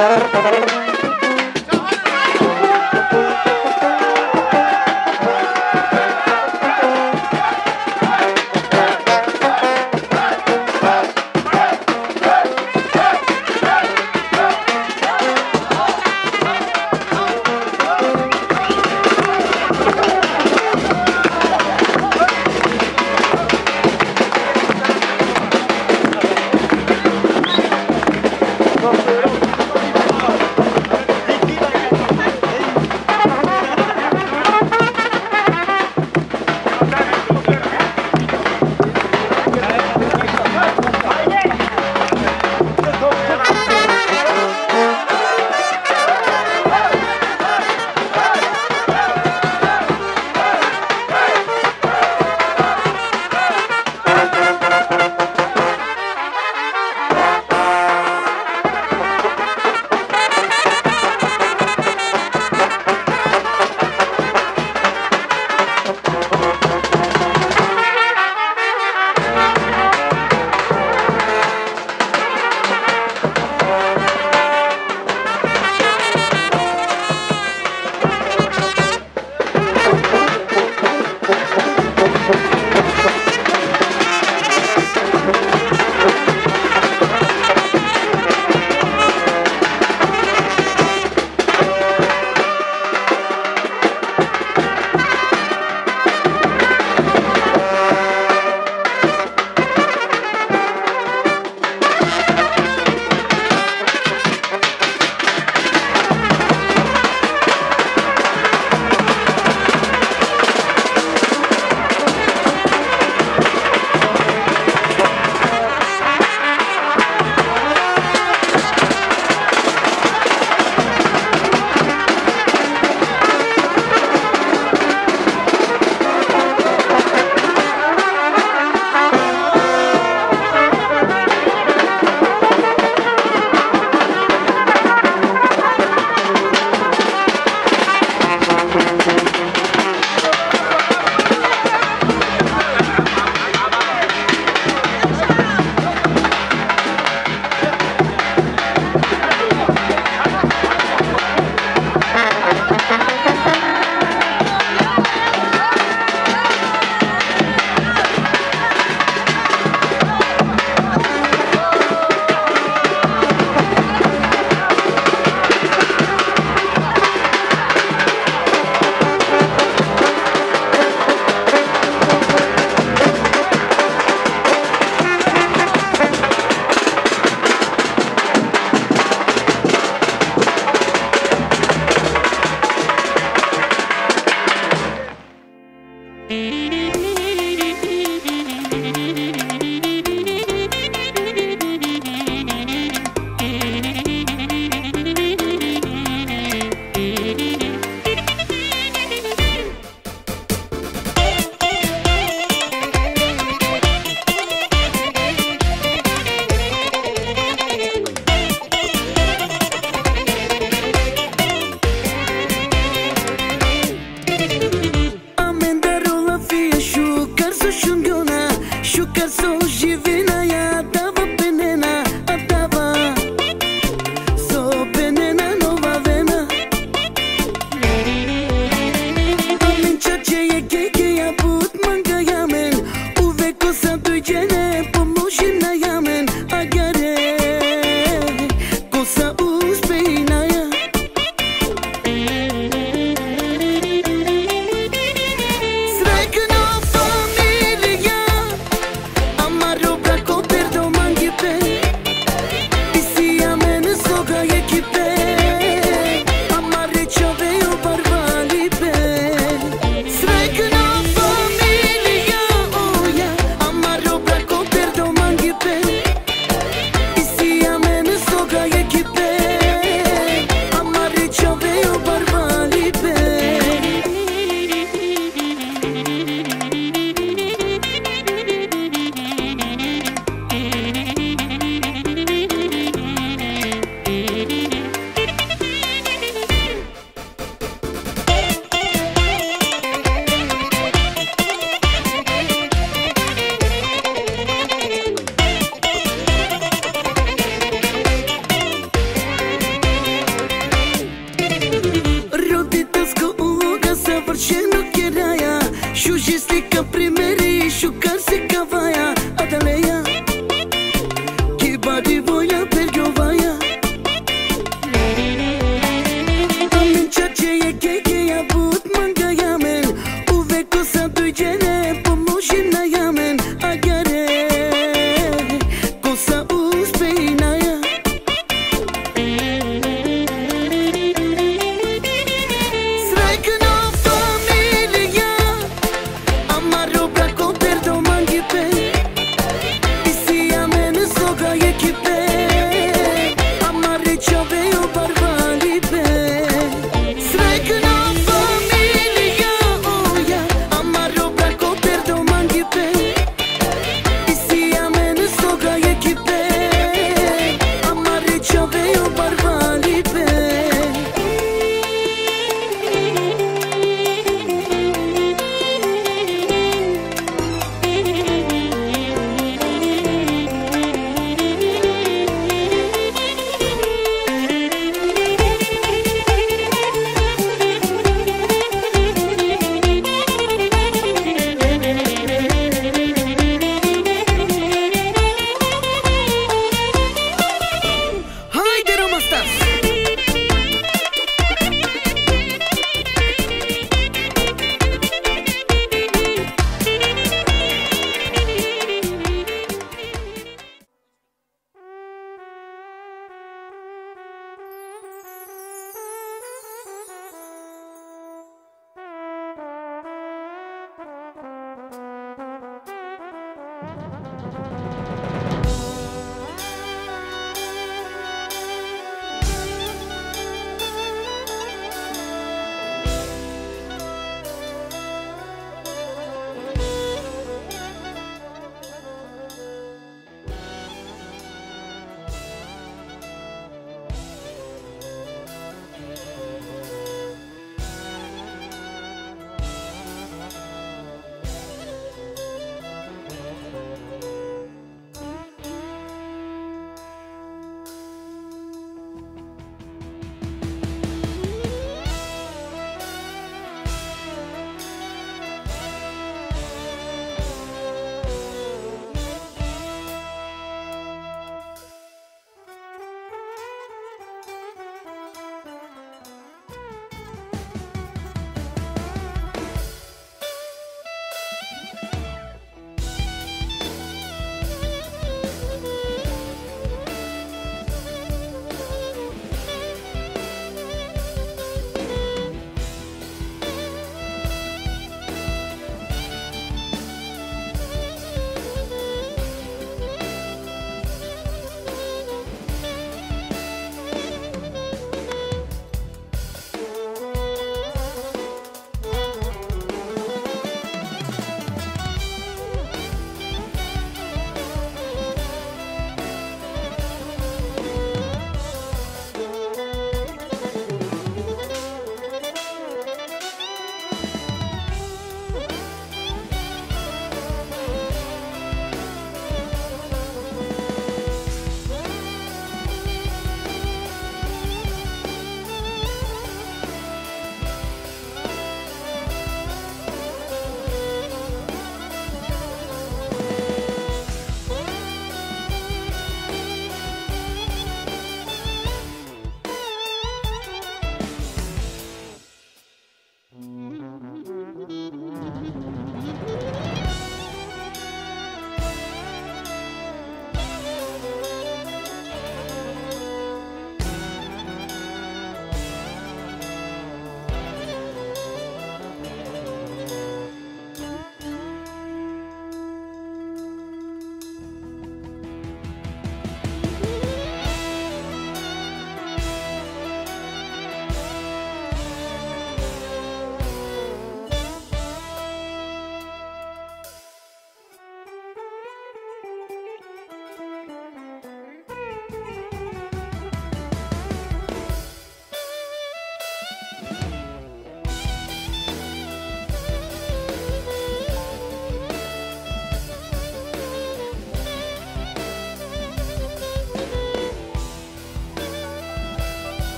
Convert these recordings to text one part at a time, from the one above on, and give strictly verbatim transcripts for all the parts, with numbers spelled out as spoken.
Srećna familija, oh ja, amaro braco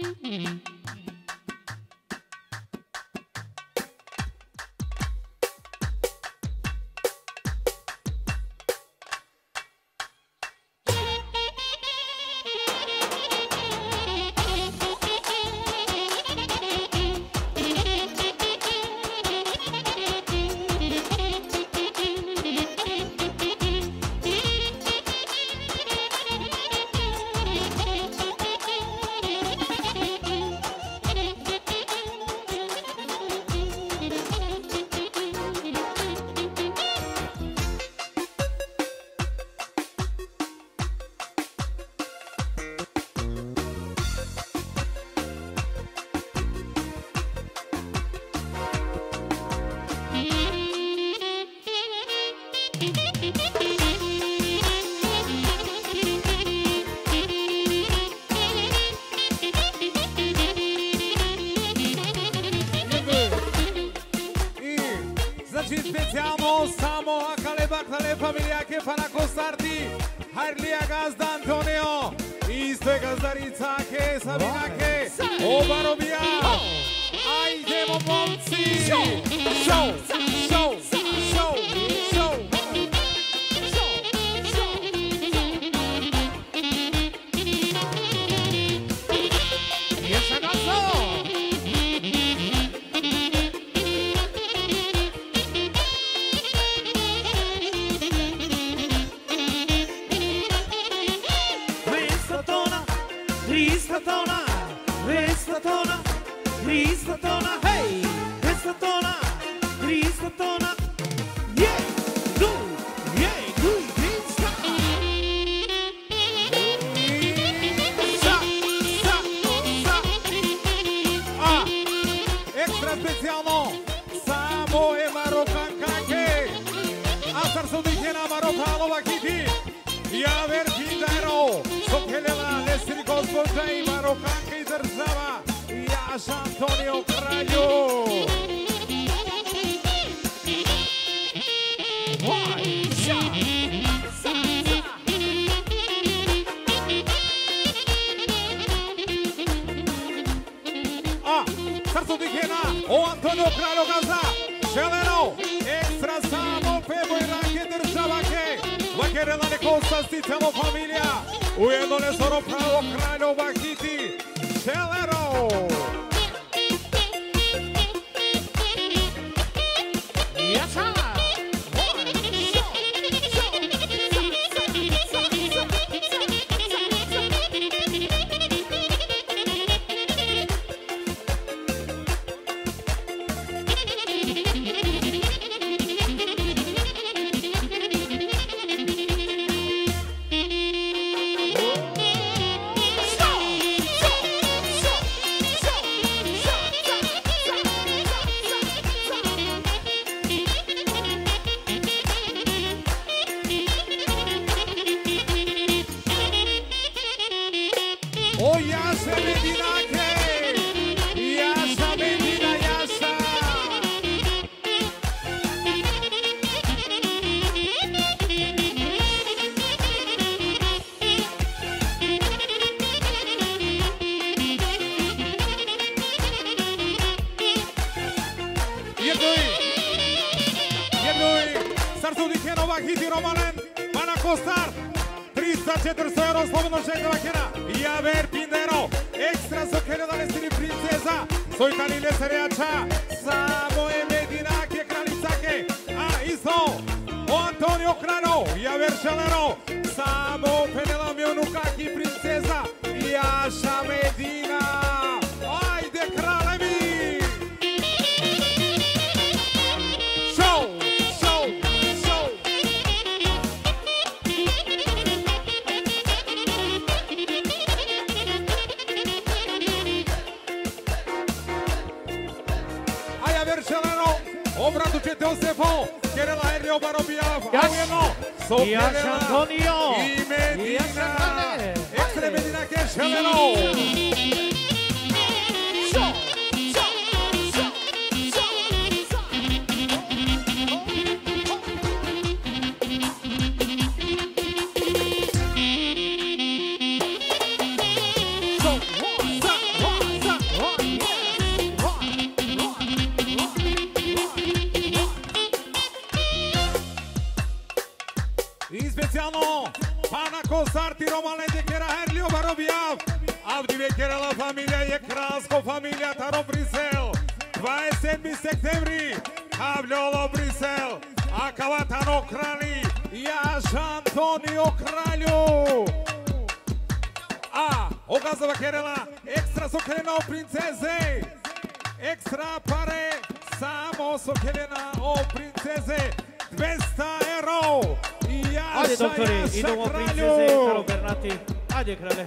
Familia che farà costarti Harlia Gazda Antonio Isto e Gazdarica che Sabina che Ova Robia Ai Demo Monzi Show Show Show Show Show Kristatona, hey! Kristatona, Kristatona, yeah! Du, yeah, du, Krista! Sa, sa, sa! Ah! Extra specijalno! Samo je Marokanka ke! Asar su dihjena Marokalova kiti! Ja Verfindero! Sokheljela Lesri gospođa i Marokanka i država! Jaš Antonio Kralju! Vaj, ša, sa, sa. A, srcu dihjena, o Antonio Kralju Gazda, Šeleno, ekstra samo Pebo i Rake državake, Vakerela nekostasti celo familija, ujedno nesoro pravo Kralju Vakiti, Šeleno! O Jaša Medinake, Jaša Medina Jaša. Jednuj, jednuj, srcu dihjenova hiti Romanen, Mana Kostar. tristo četiristo euro slobodno željna vakena. Javer Pindero, ekstra sokelja da lestini princeza. Soj kanile serjača, samo je Medinake kralicake. A isto, o Antonio Krano, Javer Šelero, samo penela mi onukaki princeza. Jaša Medina, ajde kralevi. Show, show, show. Obradu ćete Osefo, Kerela Ernio Barobijava, ujedno, Jaš Antonio i Medina, ekstra Medina Kešeleno. Costar, tiro malende che era Herlio Baroviav. Avdi vekera la familia je Krasko, familia Taro Brisel. dvadeset sedmi septembri, Havljolo Brisel. Akavatano Krali, Jaš Antonio Kralju. A, ogazova Kerela, ekstra sokelena o princeze. Ekstra pare, samo sokelena o princeze. dvesta euro. Jaša, Ajde, doktori, Jaša idemo Kralju. princeze, Karo Bernati. Ajde, kralje.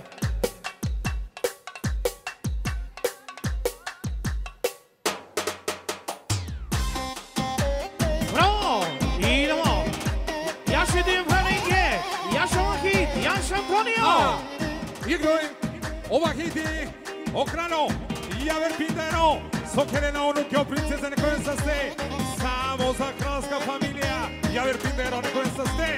Bravo! Idemo! Jaša idem Franike! Jaša Vahid! Jaša Antonio! A, igroj, Ovahiti, Okrano, Javer Pindero, Sokelena Onukio, princeze na kojem sa ste. Samo za kralska familija, Javer Pindero na kojem sa ste.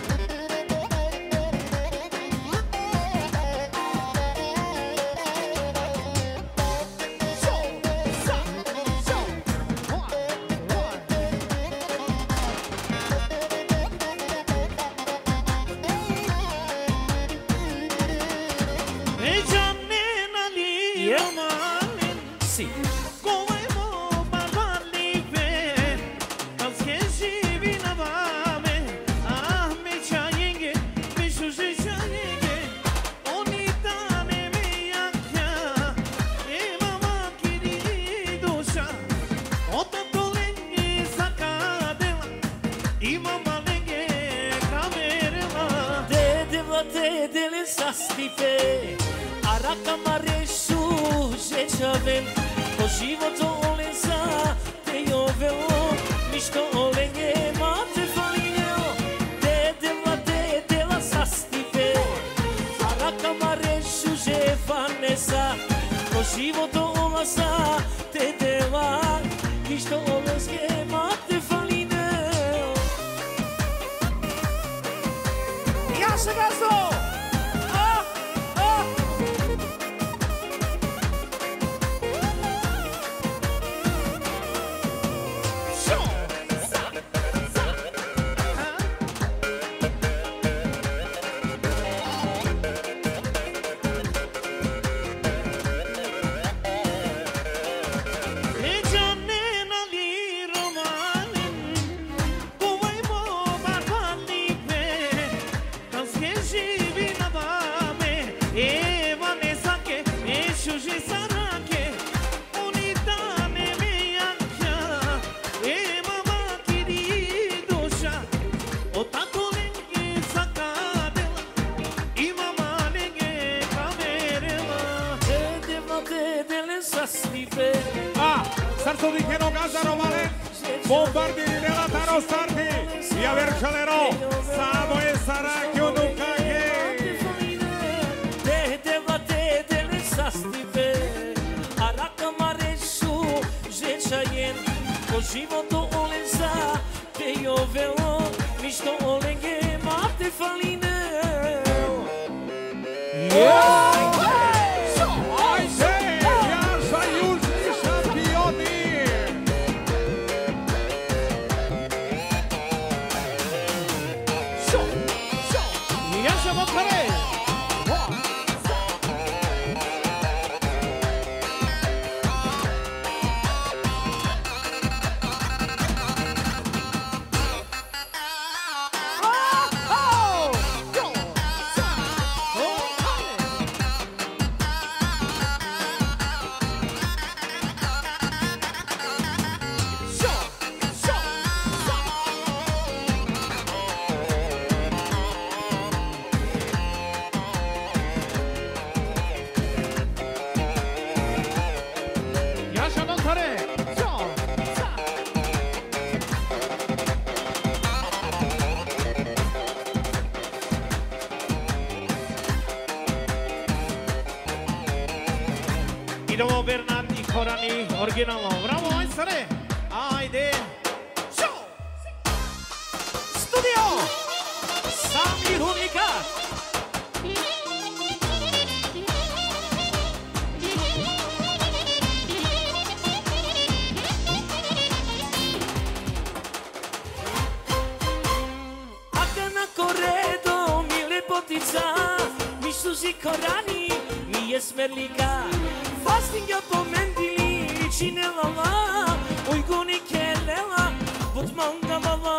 Idemo Bernardi Korani, originalno. Bravo, majstore! Ajde! Show! Studio! Samir Unikat! Ako na koredo mi lepotica smerlika Fastinga to mendili Cinelala Uyguni kellela Butmangalala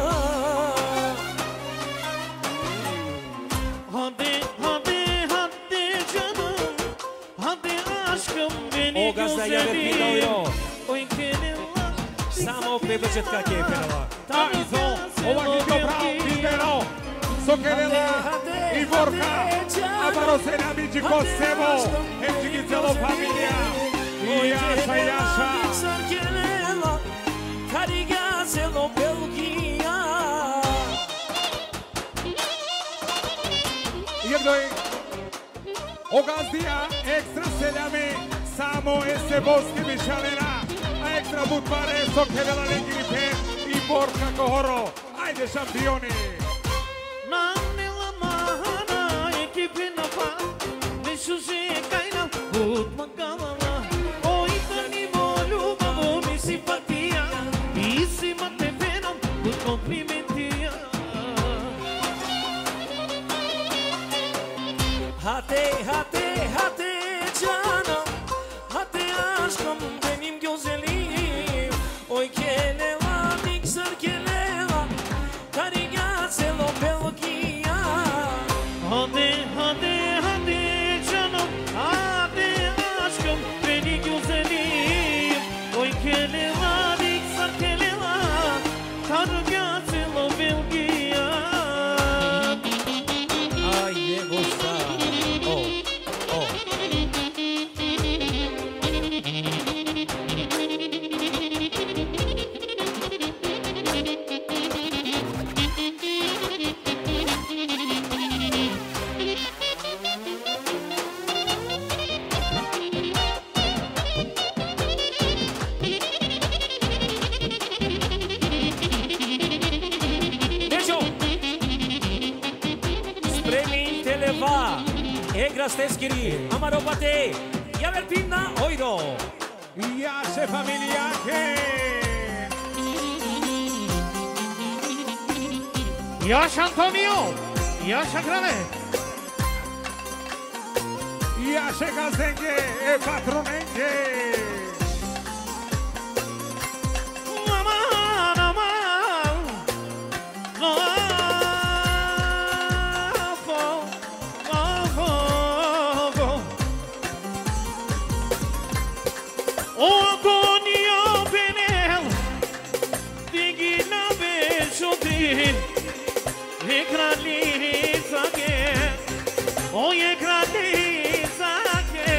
Hadi hadi hadi canım Hadi aşkım beni O gazda Javer Pinda Ojro Oj kellela Samo predođetka kepenova A izo, ova hitno bravo, Pindero, Sokerela i Borka, a Barosena Miđi Kosevo, Hemčiki celo familija, i Jaša, Jaša. Sarkelela Kariga celo Belgija Jednoj, ogazdija, ekstra seljami, samo ese Boske Mišalena, a ekstra Budbare, Sokerela Legiripe i Borka Kohoro. Ajde šampioni! Nanela mahana ekipina pa Nešuže kajna Budma galala Oj da ni volju Malo mi simpatija I svima te venom Bud komplimentija Hate, hate, hate canım Hate aşkım benim güzelim Oy kelela mikser kelela Kariga celo Belgija Hadi hadi hadi canım Hadi aşkım beni güzelim Oy kelela diksa kelela Karga celo Belgija Aj je gosta O, o Egra Steskiri, Amaro Bate, Javer Pinda Ojro Jaše familijake! Jaš Antonio, Jaša Krale, Jaše gazdenge, e patronenge! aman aman, lafo, lafo. O Antonio Penel, digna beşodin, ekraniza ge, o ekraniza ge.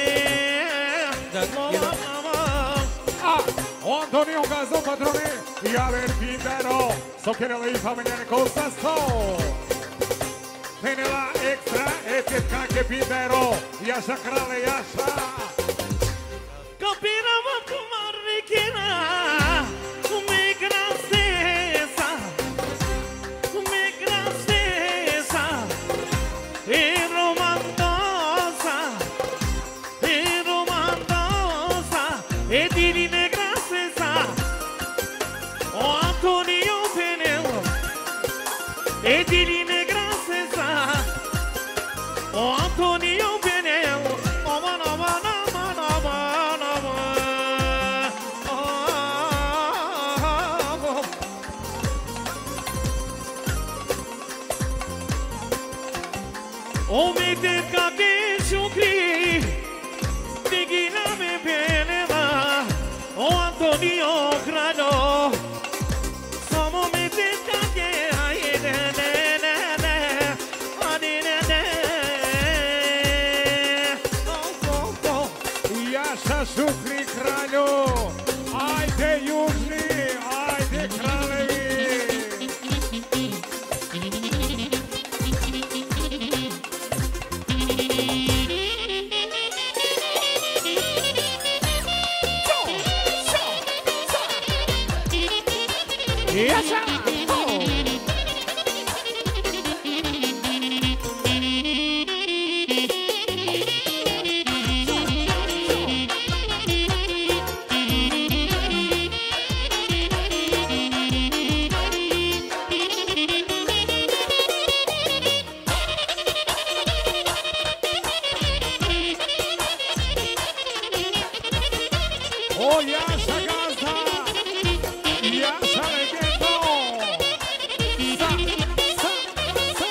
A, o Antonio Gazdo patrone, Javer Pindero, Sokerela i familjane Kosasto. Penela ekstra, etet kake Pindero, Jaša Krale, Jaša. Capirava com a riquena, me gracesa, me gracesa, e romandosa, e romandosa, e divine gracesa, o Antonio Penel, e divine gracesa, o Antonio Penel, aman aman aman aman aman, oh. O me te cade shukri, digina me penela, o Antonio Grano, samo me te cade ay ne ne ne ne, ani ne ne, oh oh oh. Jaša Šukri kralju, ajde južni, ajde kraljevi. Jaša, oh. O Jaša Gazda, Jaša Legendo. Sa, sa, sa.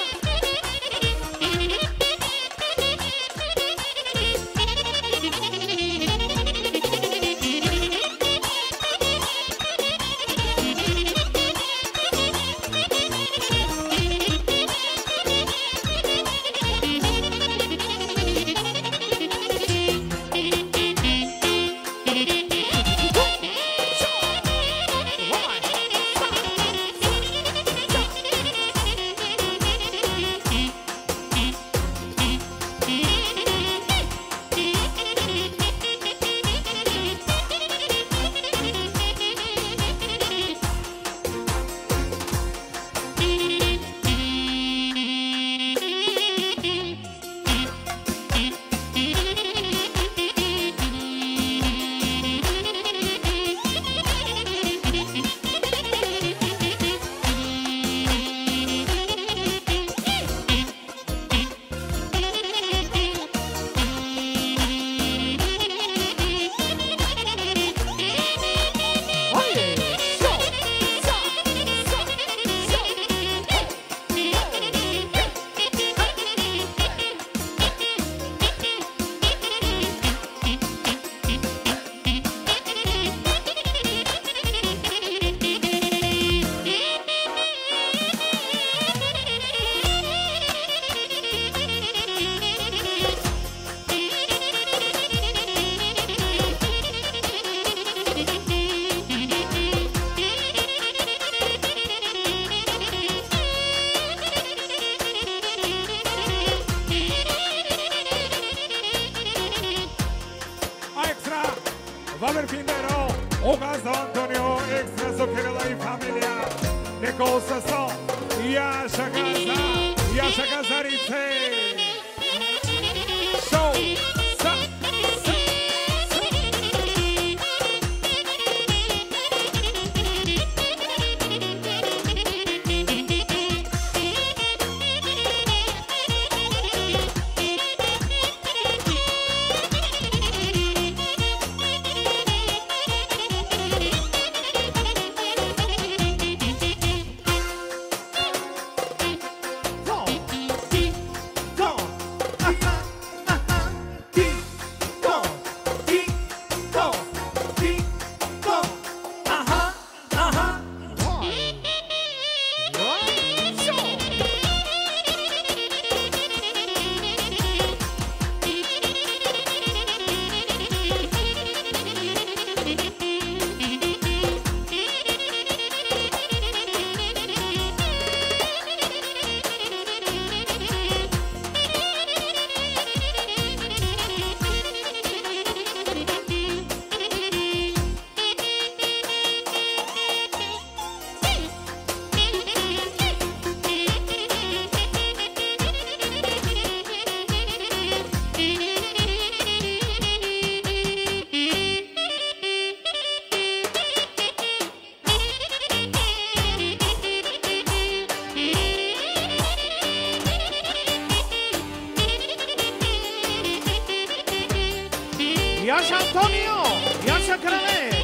Valer Pindero, o Gazda Antonio, extra Zocherela y familia, de cosas son, Jaša Gazda, Jaša Gazarice. Show, sa, sa, sa. Jaša Antonio, Jaša Krane.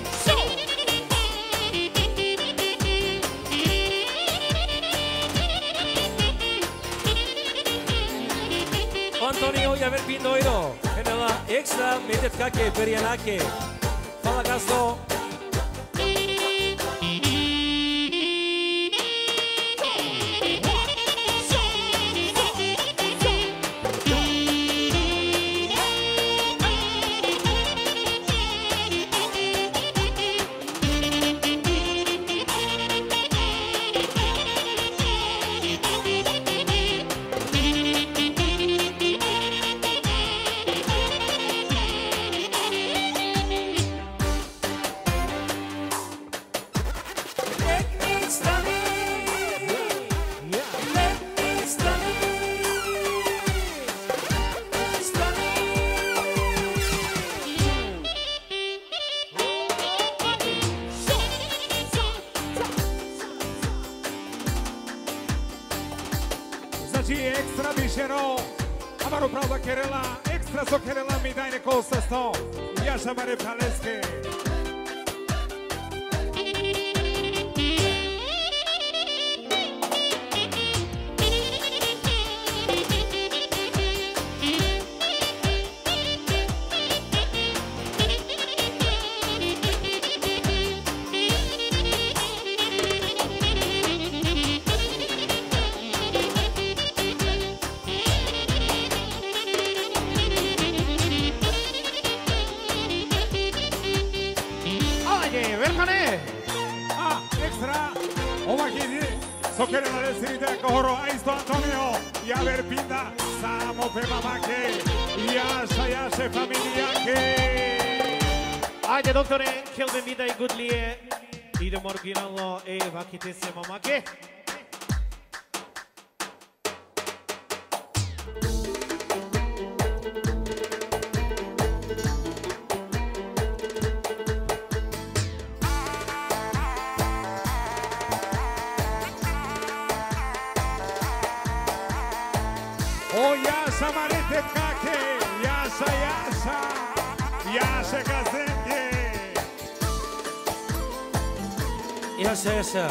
Antonio Javer Pindoiro, Genela extra metet kake perianake. Fala Gasto. Extra Bišero, Amaro Pravda Kerela, Extra Zokerela mi daj neko sa sto. Jasha Mare Paleske. Socherele Siride Coro, Aisto Antonio, Iaver Pinda, Samo pe mamake, Iașa, Iașe, familia che. Haide, doctore, Kelvin Vida i Gudlie, Ide Morginalo, Eva, Kitese mamake. O Iașa Marete Cache, Iașa, Iașa, Iașa Gazenghe. Iașa, Iașa.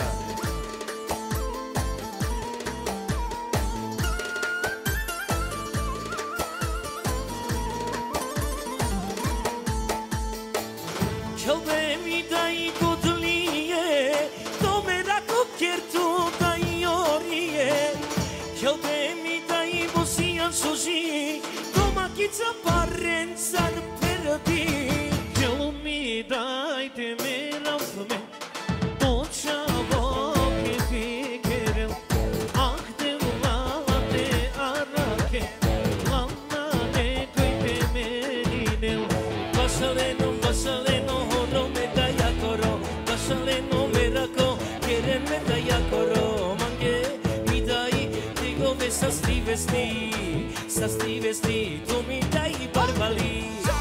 Kelbe mi dai Gudlie, Domera Kukertu dai Orie, Kelbe mi dai Bosian Suji, Toma Kitsa Parenza Perdi, Kel mi dai te meravme, Tochavo ke fikerel, Ah de ulate arake, Lana ne koite meninel, Basaleno, Basaleno, Hono me daya koro, Basaleno merako, Keren me daya koro, Mange mi dai, Digo ve sasti vesti, Sasti vesti, Tu mi dai barbali.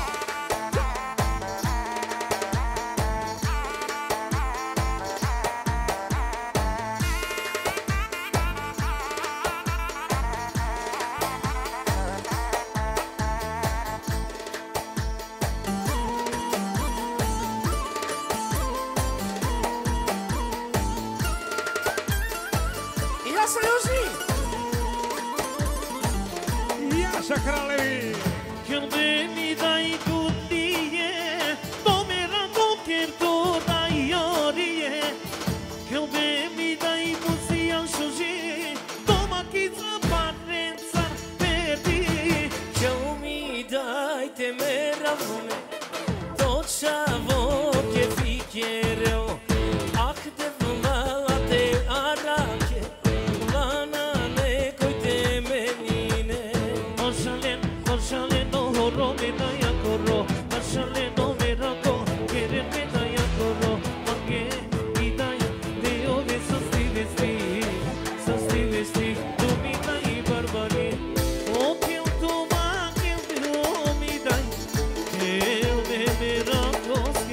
Iașa Kralevi. Kelbe mi dai Gudlie, Domera Kukertu dai Orie, Kelbe mi dai Bosian Suji, Toma Kitsa Parenza Perdi. Kel mi dai te meravme, Tochavo ke fikerel, Ah de vlate arake, Lana ne koite menine. Oshalen, oshalen no horo me daya koro, Oshalen no merako, Keren me daya koro, Mange mi daya, Deo ve sasti vesti, Sasti vesti, Tu mi dai barbari. O kel tu ma kel tu mi dai, Kel me merako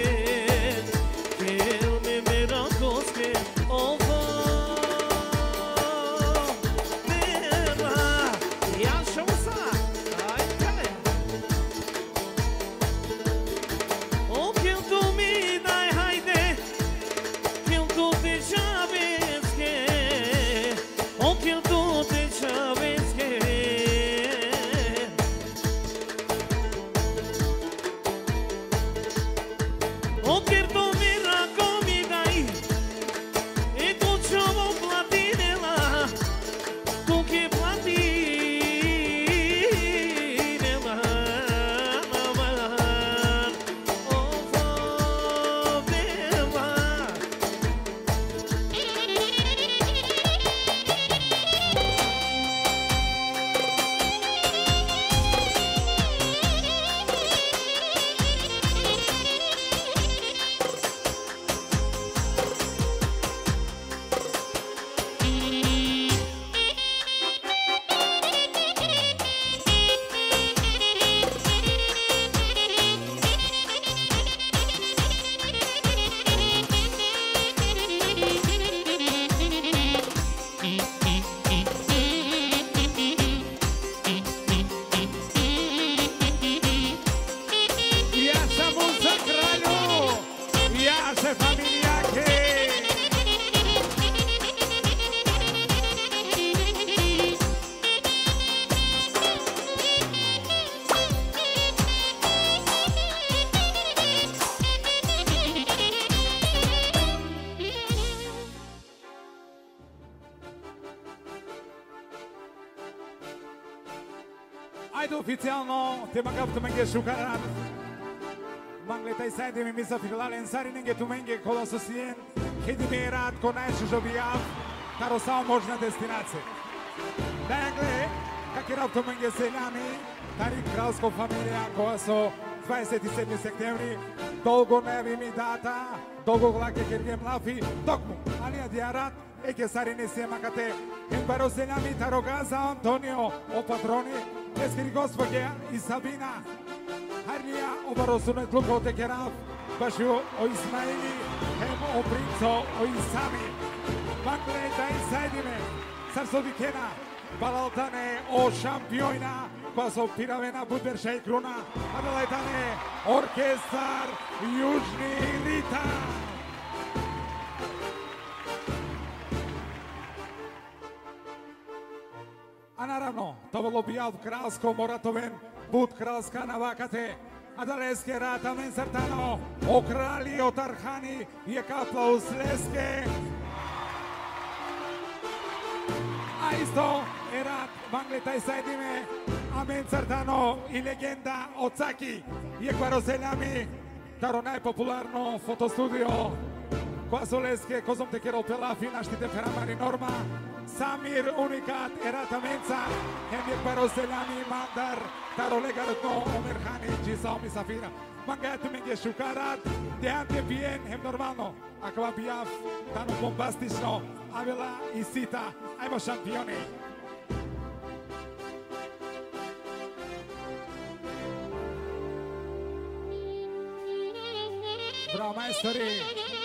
Ajde oficijalno, te magav tu menge šukarat. Mangle taj sajde mi misa filalen sari nenge tu menge kolososien. Hedi me rad ko najče žobijav, taro samo možna destinacija. Dakle, kak je tu menge seljani, tari kralsko familija koja su dvadeset sedmi septembri, dolgo ne vi mi data, dolgo glake kerge mlafi, dokmu, ali adjarat, eke sari ne se makate, embaro seljami tarogaza Antonio, o patroni, eskeri gospođe i Sabina, harnija obaro sunet luko te kerav, baš o Ismaili, hem o princo, o Isami, makle da i sajdime, sarso vikena, balaltane o šampiona, koja su piravena Budverša i Kruna, a balaltane orkestar Južni ritam. A naravno, to bilo bijav kralsko moratoven, bud kralska navakate, a da leske rata men sartano, o krali o tarhani, je kapla uz leske. A isto, erat, mangle taj sajdime, amen sartano i legenda o Caki, je kvaroseljami, taro najpopularno fotostudio, koja su leske, kozom te kero pelafi, naštite peramari norma, Samir unikat erata menca, hem je kvaroseljami mandar, taro legaratno omerhani, čisa omi safira. Mangajatu menge šukarat, te ante bien, hem normalno, akva bijav, tano bombastično, avela i sita, ajmo šampioni. Bravo, majstori!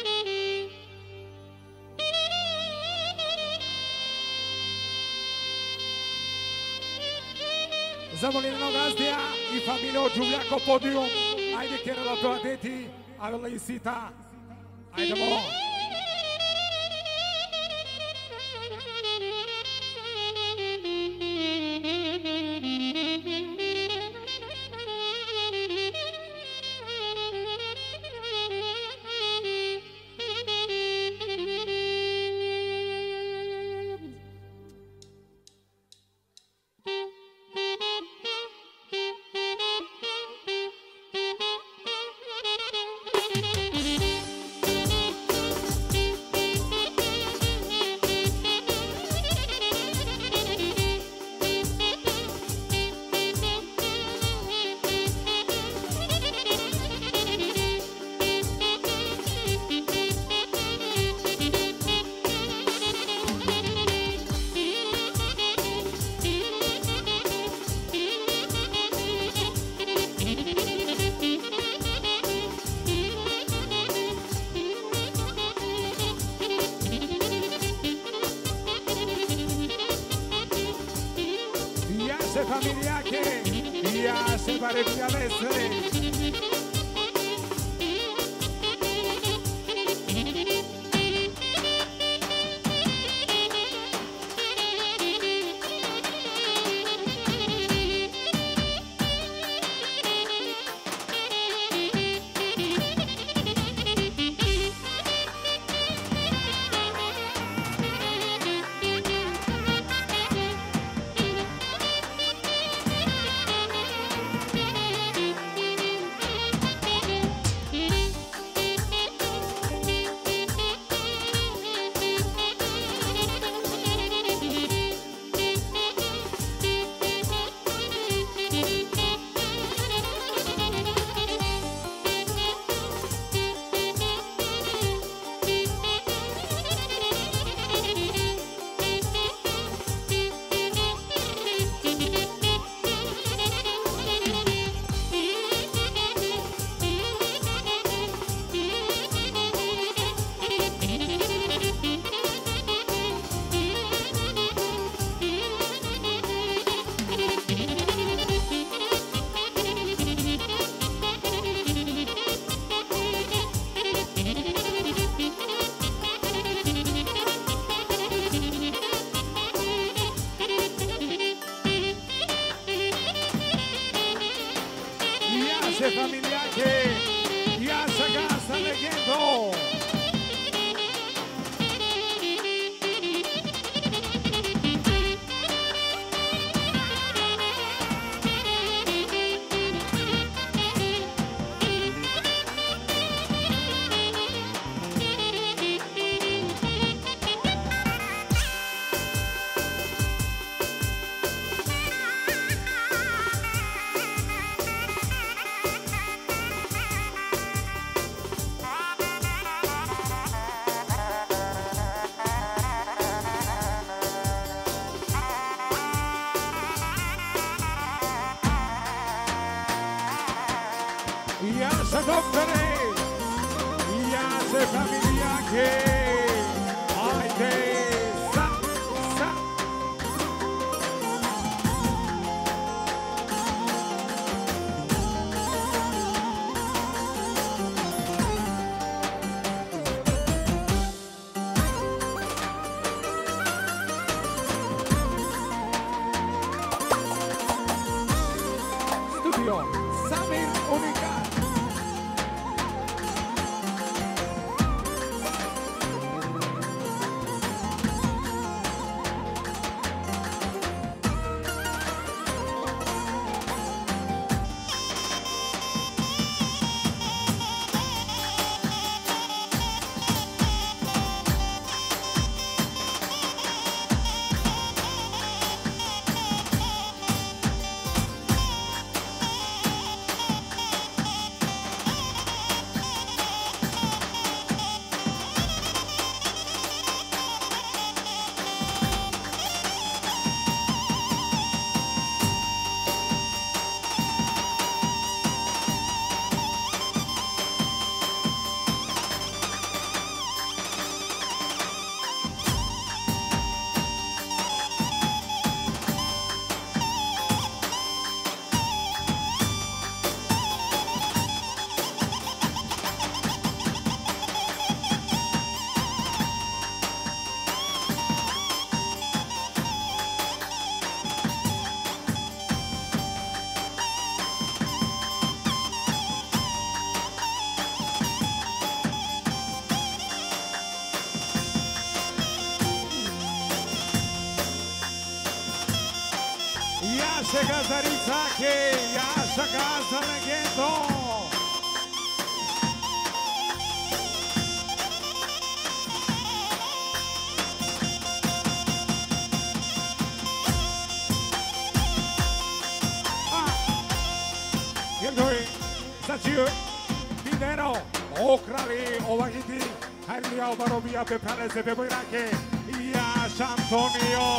Zamoljenog gazdija i familiju Đuvljako podijum. Ajde, Kerala, pevateti, avela i sita. Ajdemo! Familiake, ja se bare via vesre. Familiake, ja se gasa legendo. Iașa doctore, Iașa familia che, haide, sa, sa. Studio, Samir Unica. Iașa Gazarița che, Iașa Gaza Legendo. Pierdoj, Zaciu, Pindero, Okrali, Ovagiti, Harlia, Obarobia, Pepalese, Peboirake, Iașa Antonio.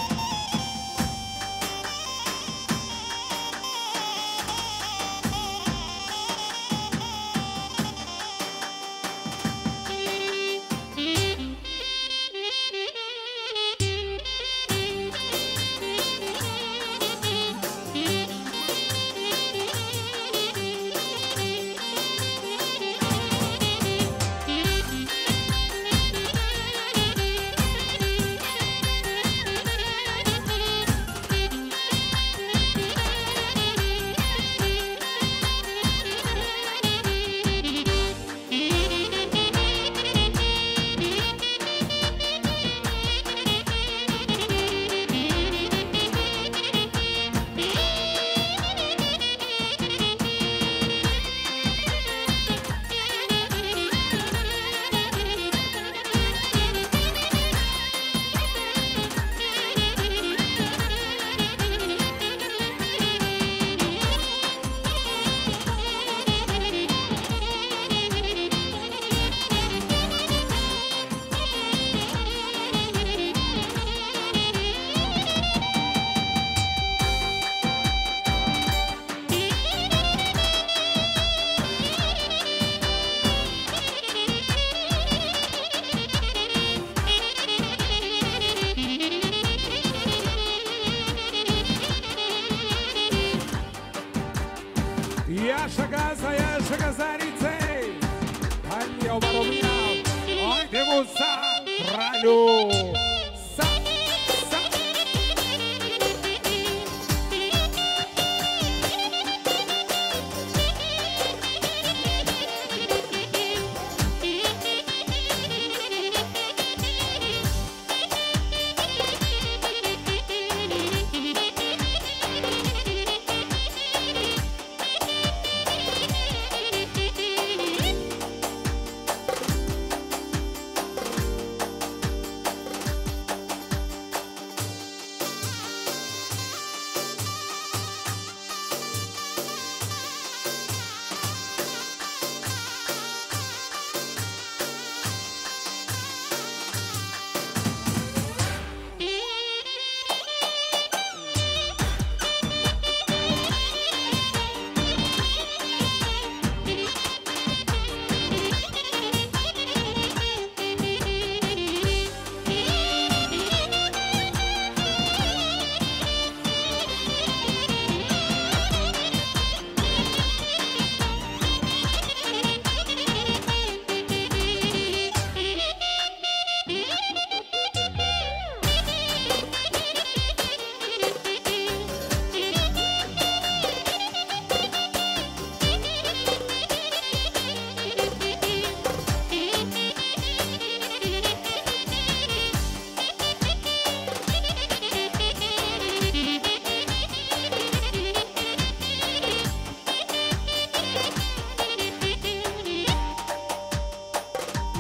Iașa Gaza, Iașa Gazarițe, Halia, Obarobia, haide musa, Raliu, sa, sa.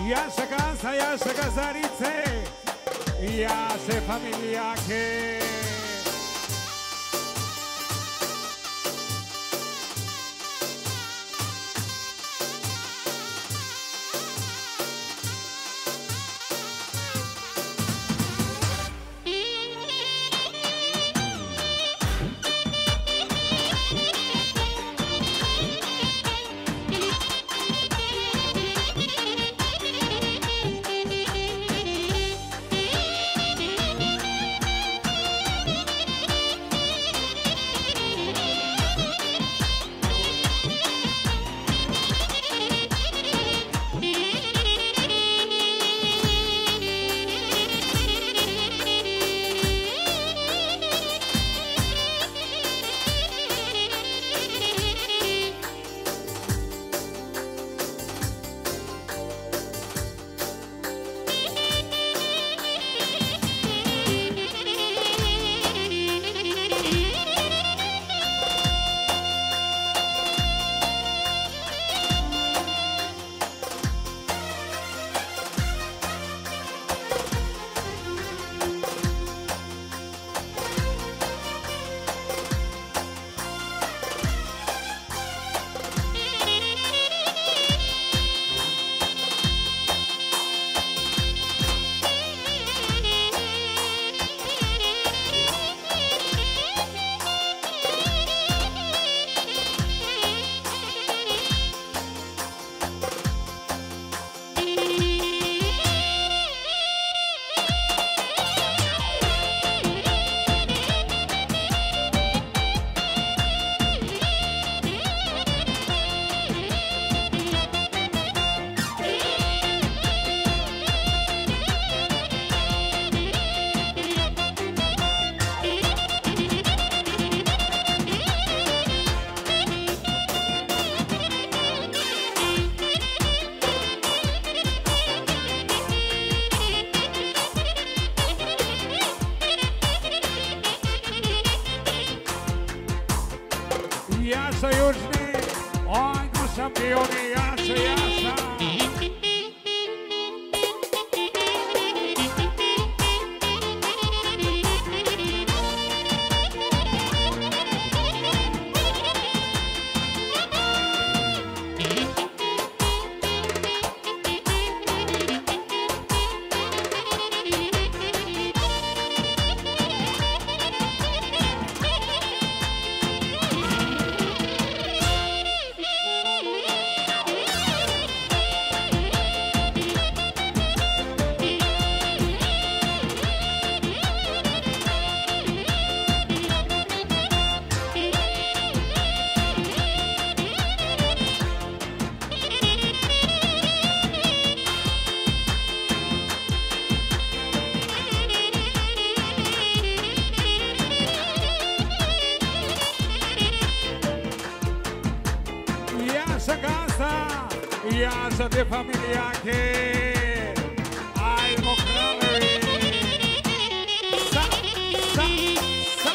Iașa casa, iașa gazarițe, iașa familia che. Iașa Iužni, ajmo šampioni, Jaša, Jaša. Iașa casa, Iașa de familia che ai mocrare. Sa, sa, sa.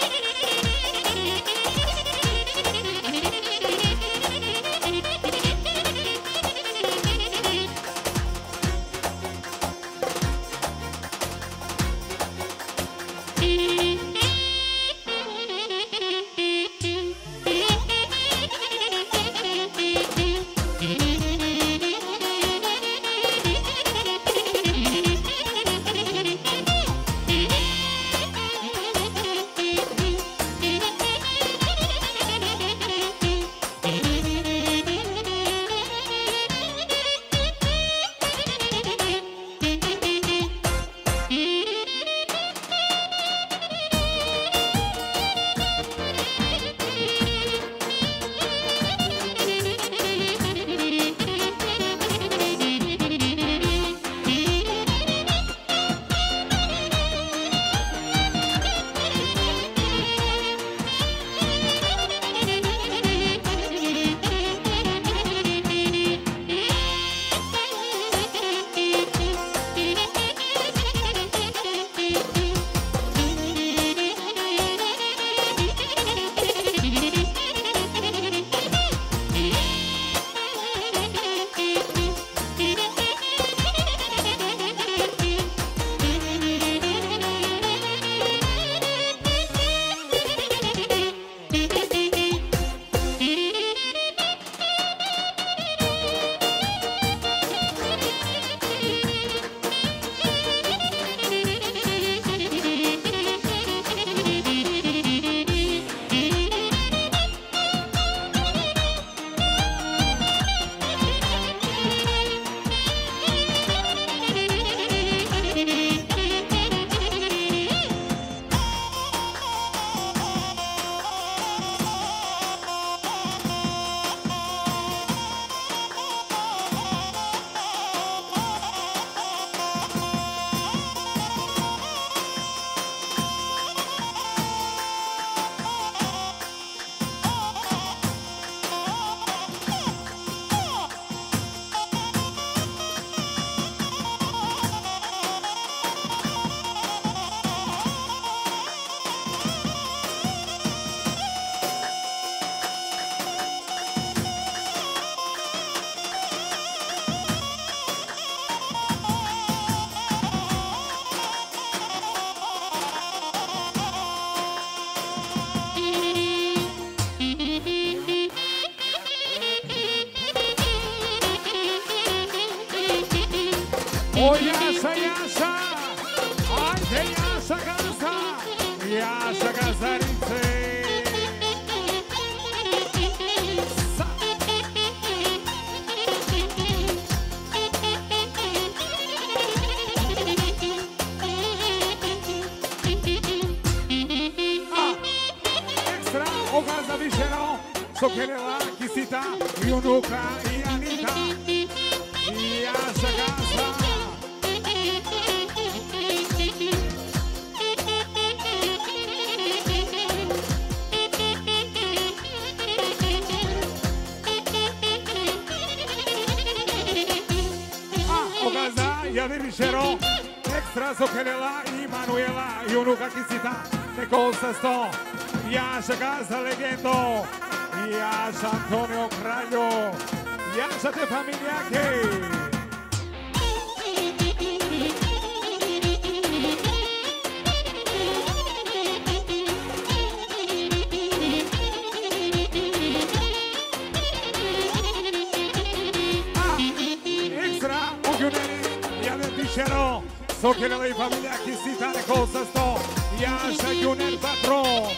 O Jasza, Jasza! Ajde Jasza Gaza! Jasza Gazarice! Sa! A! Ekstra o Gaza Višero! Sokelela, Kisita, Junuka i Anita! Jasza Gaza! Javi Višero, Ekstra Sokelela i Manuela, Junuka Kisita, neko sa sto, Jasza Gaza Legendo, Jasza Antonio Kraljo, Jasza te familijake. Višero, Sokelela i familija Kisita, neko sa sto, Jasza Juner Patron.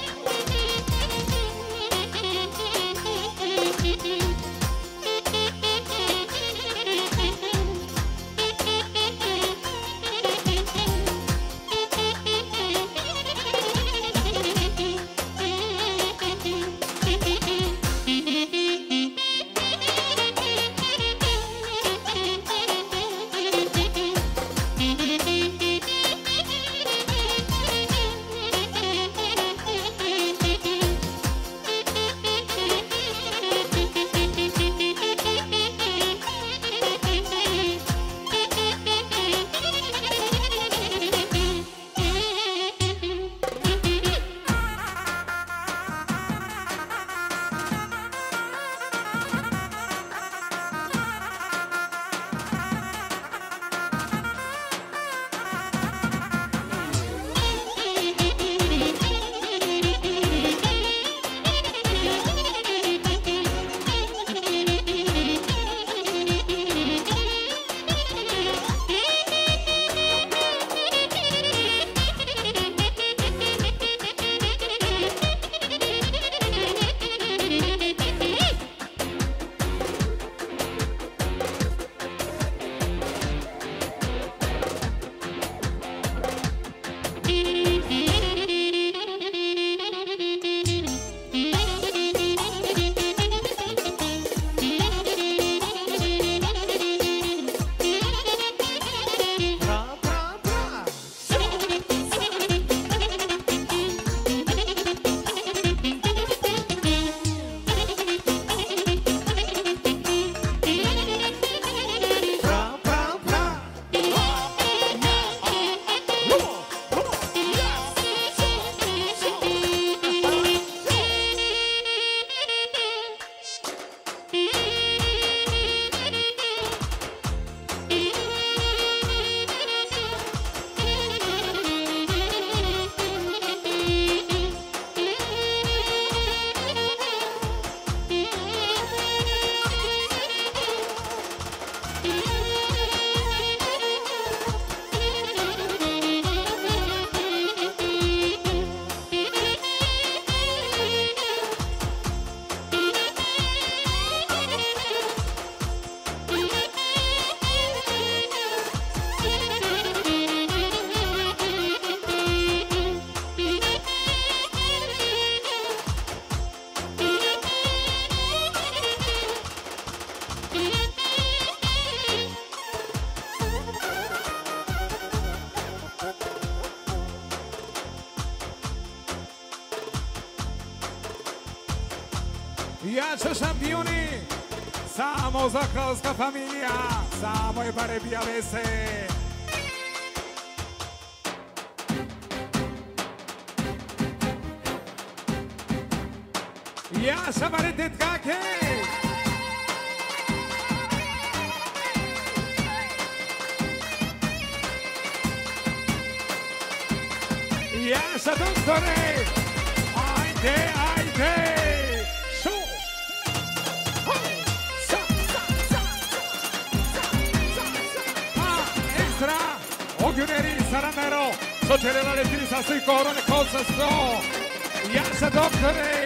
Jasza šampioni, samo zakalska familija, samo je bare bijale se. Jasza bare tetkake. Jasza doktore, ajde, ajde. Ogioneri, Saranero, Socerella Lettrisa sui corone, cosa sto? Jasza doktore!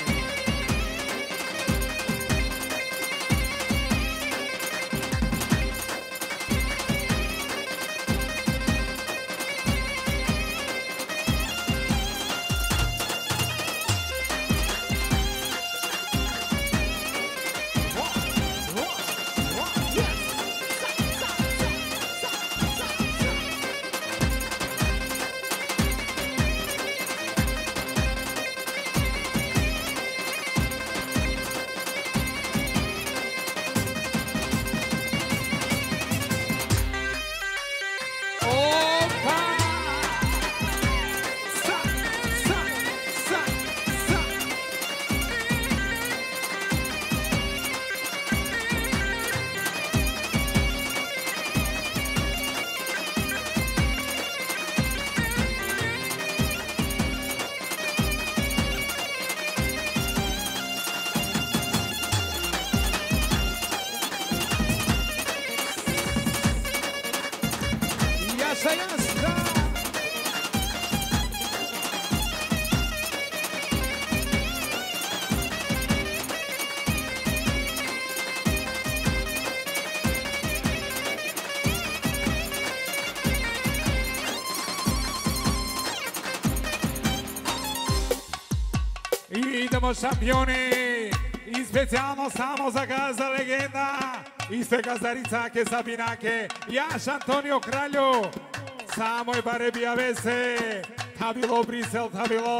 Idemo šampioni i specijalno samo za gazda legenda i sve gazdaricake Sabinake, Jaš Antonio Kralju, samo je bare bija vese, ta bilo Brisel, ta bilo.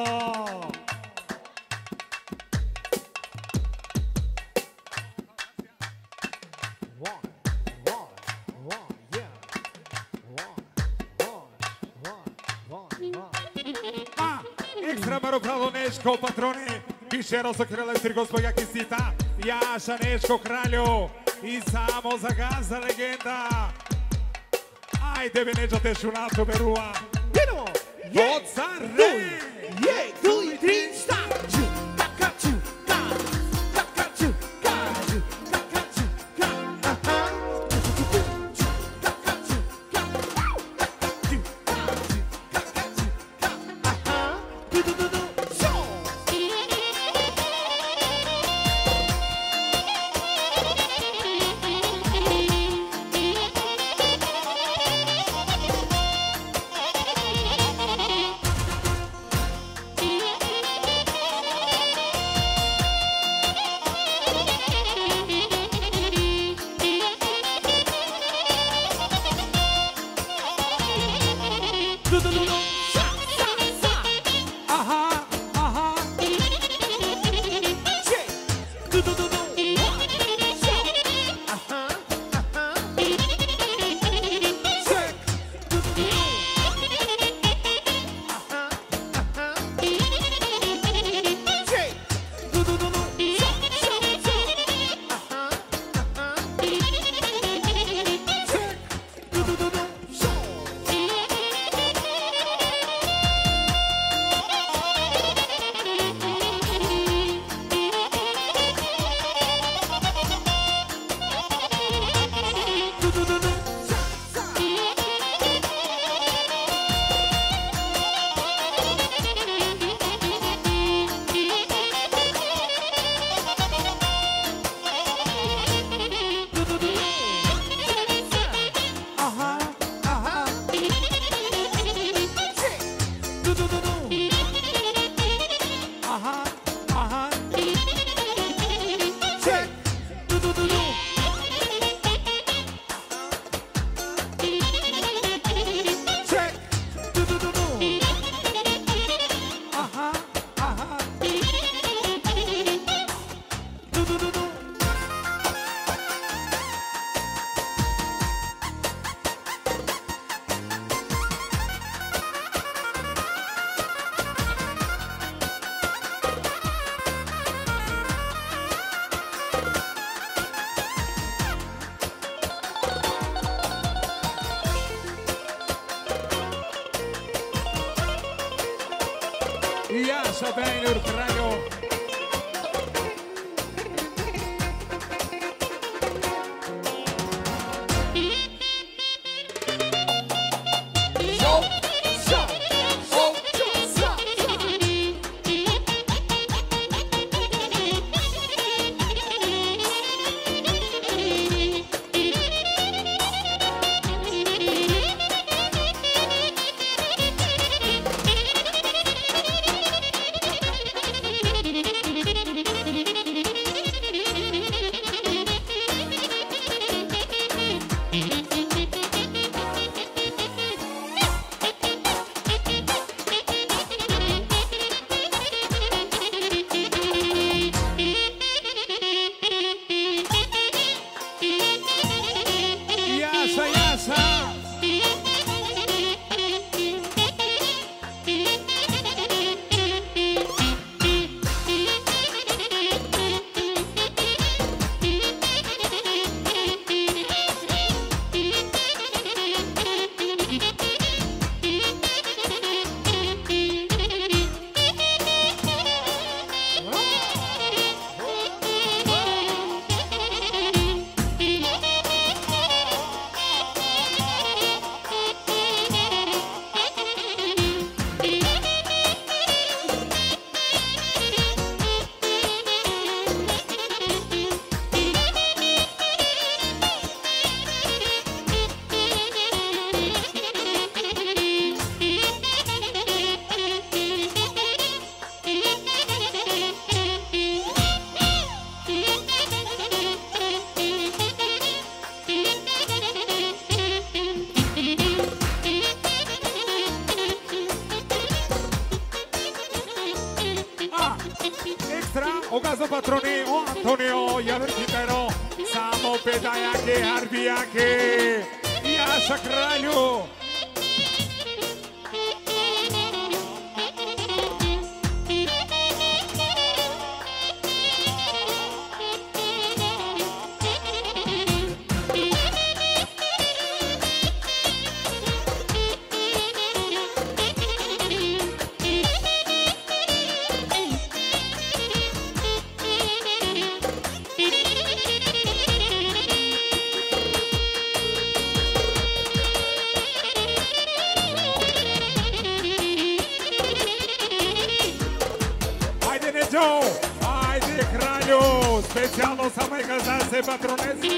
Ekstra Maropravo Neško, patroni, više rozokrele tri gospodja Kisita, Jaša Neško Kralju i samo za gazda legenda. Ajde ve neđate šunatu berua. Idemo! Od Sarre! Je, tu i tri, šta? Ču, kaka, ču, ka, kaka, ču, ka, ču, kaka, ču, ka, aha. Ču, kaka, ču, ka, kaka, ču, ka, ču, kaka, ču, ka, aha. Du, du, du, du, šo! Jaša Bejnur Kralju. caso patroni, o Antonio, Iaver Pindero, Samo Pedaiache, Arbiache, Iașa Craliu. Haide, Craliu! Special o să mai găzase, patronezi!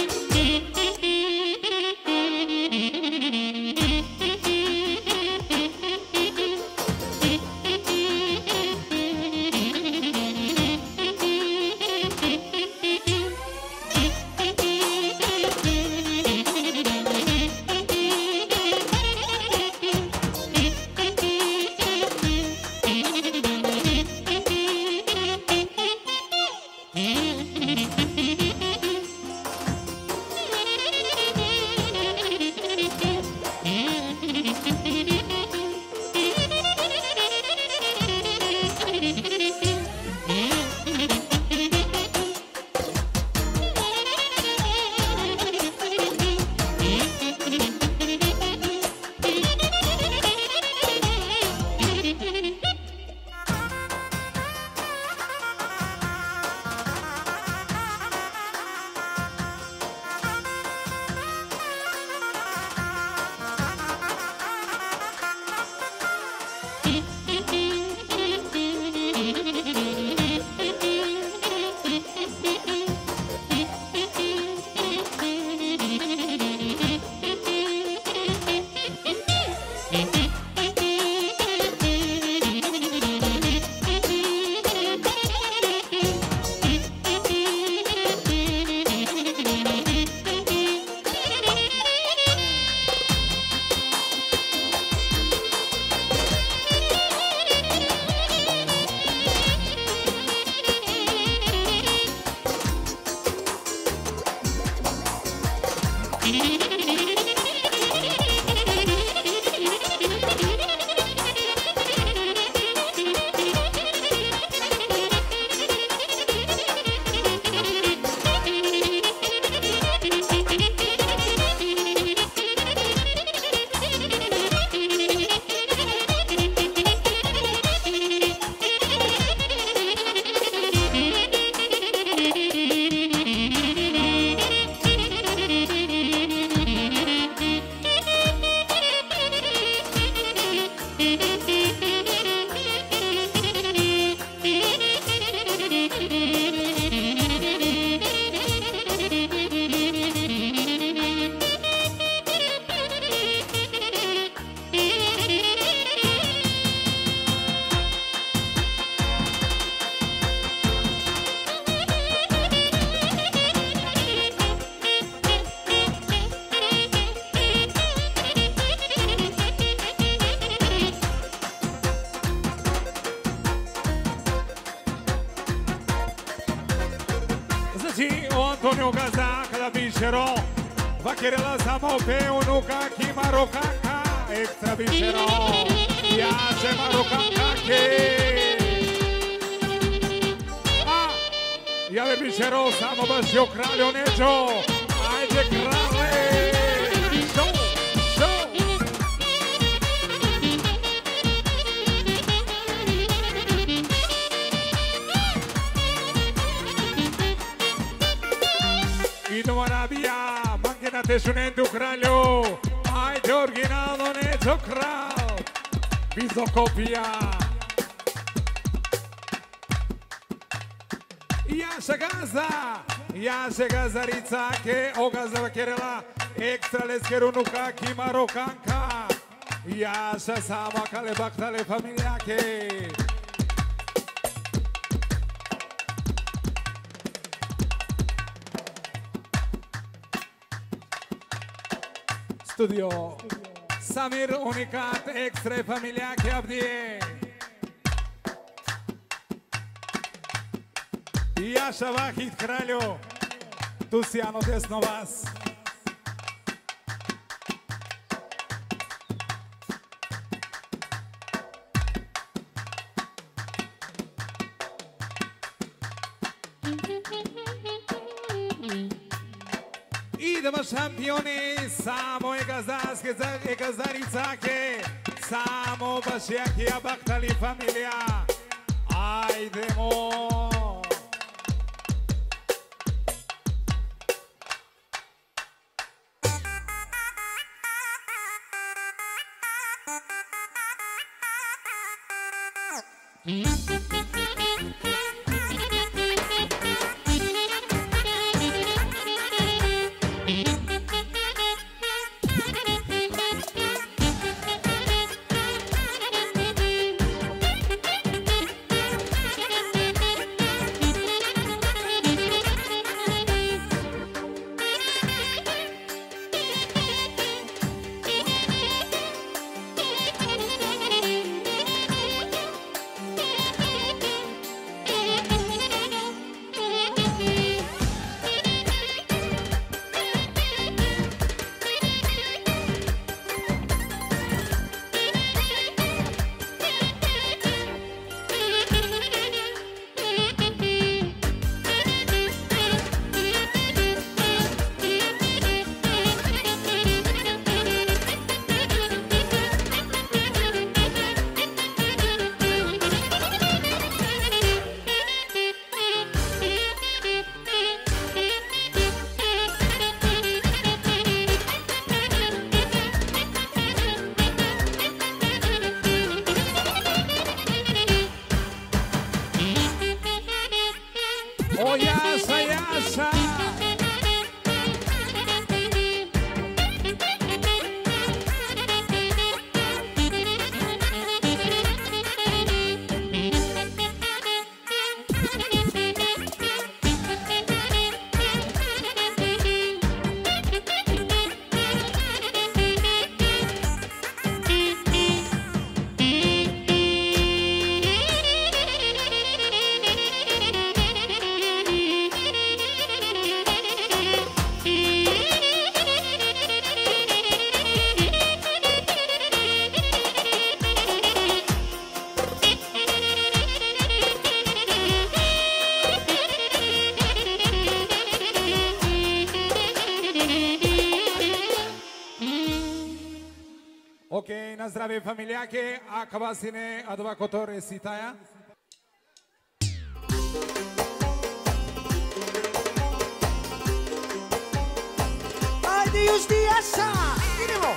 Antonio Gaza, cada bichero, va a querer la samope, unuca, aquí marocaca, extra bichero, ya se marocaca que. Ah, ya de bichero, samope, yo cralio necho, hay de crale, show, show. I domaravia, manchete sunendo cralio, ai de original necho kral, bizokopia. Ja se gaza, ja se gazarica, che o gaza kerela, extra leskerunuka ki marokanka. Ja se sama kale baktale familia ke. Studio Samir Unicat extra familia ke abdie. Jaša Vahid kralju, tu si Ano desno vas. Idemo šampioni, samo je gazdarske, je gazdarice, samo baš jaki abahtali familija. Ajdemo! O Jaša, Jaša! Ok, na zdravie familiake a kvasine a dva kotore sitaja. Ajde još ti Jaša, idemo!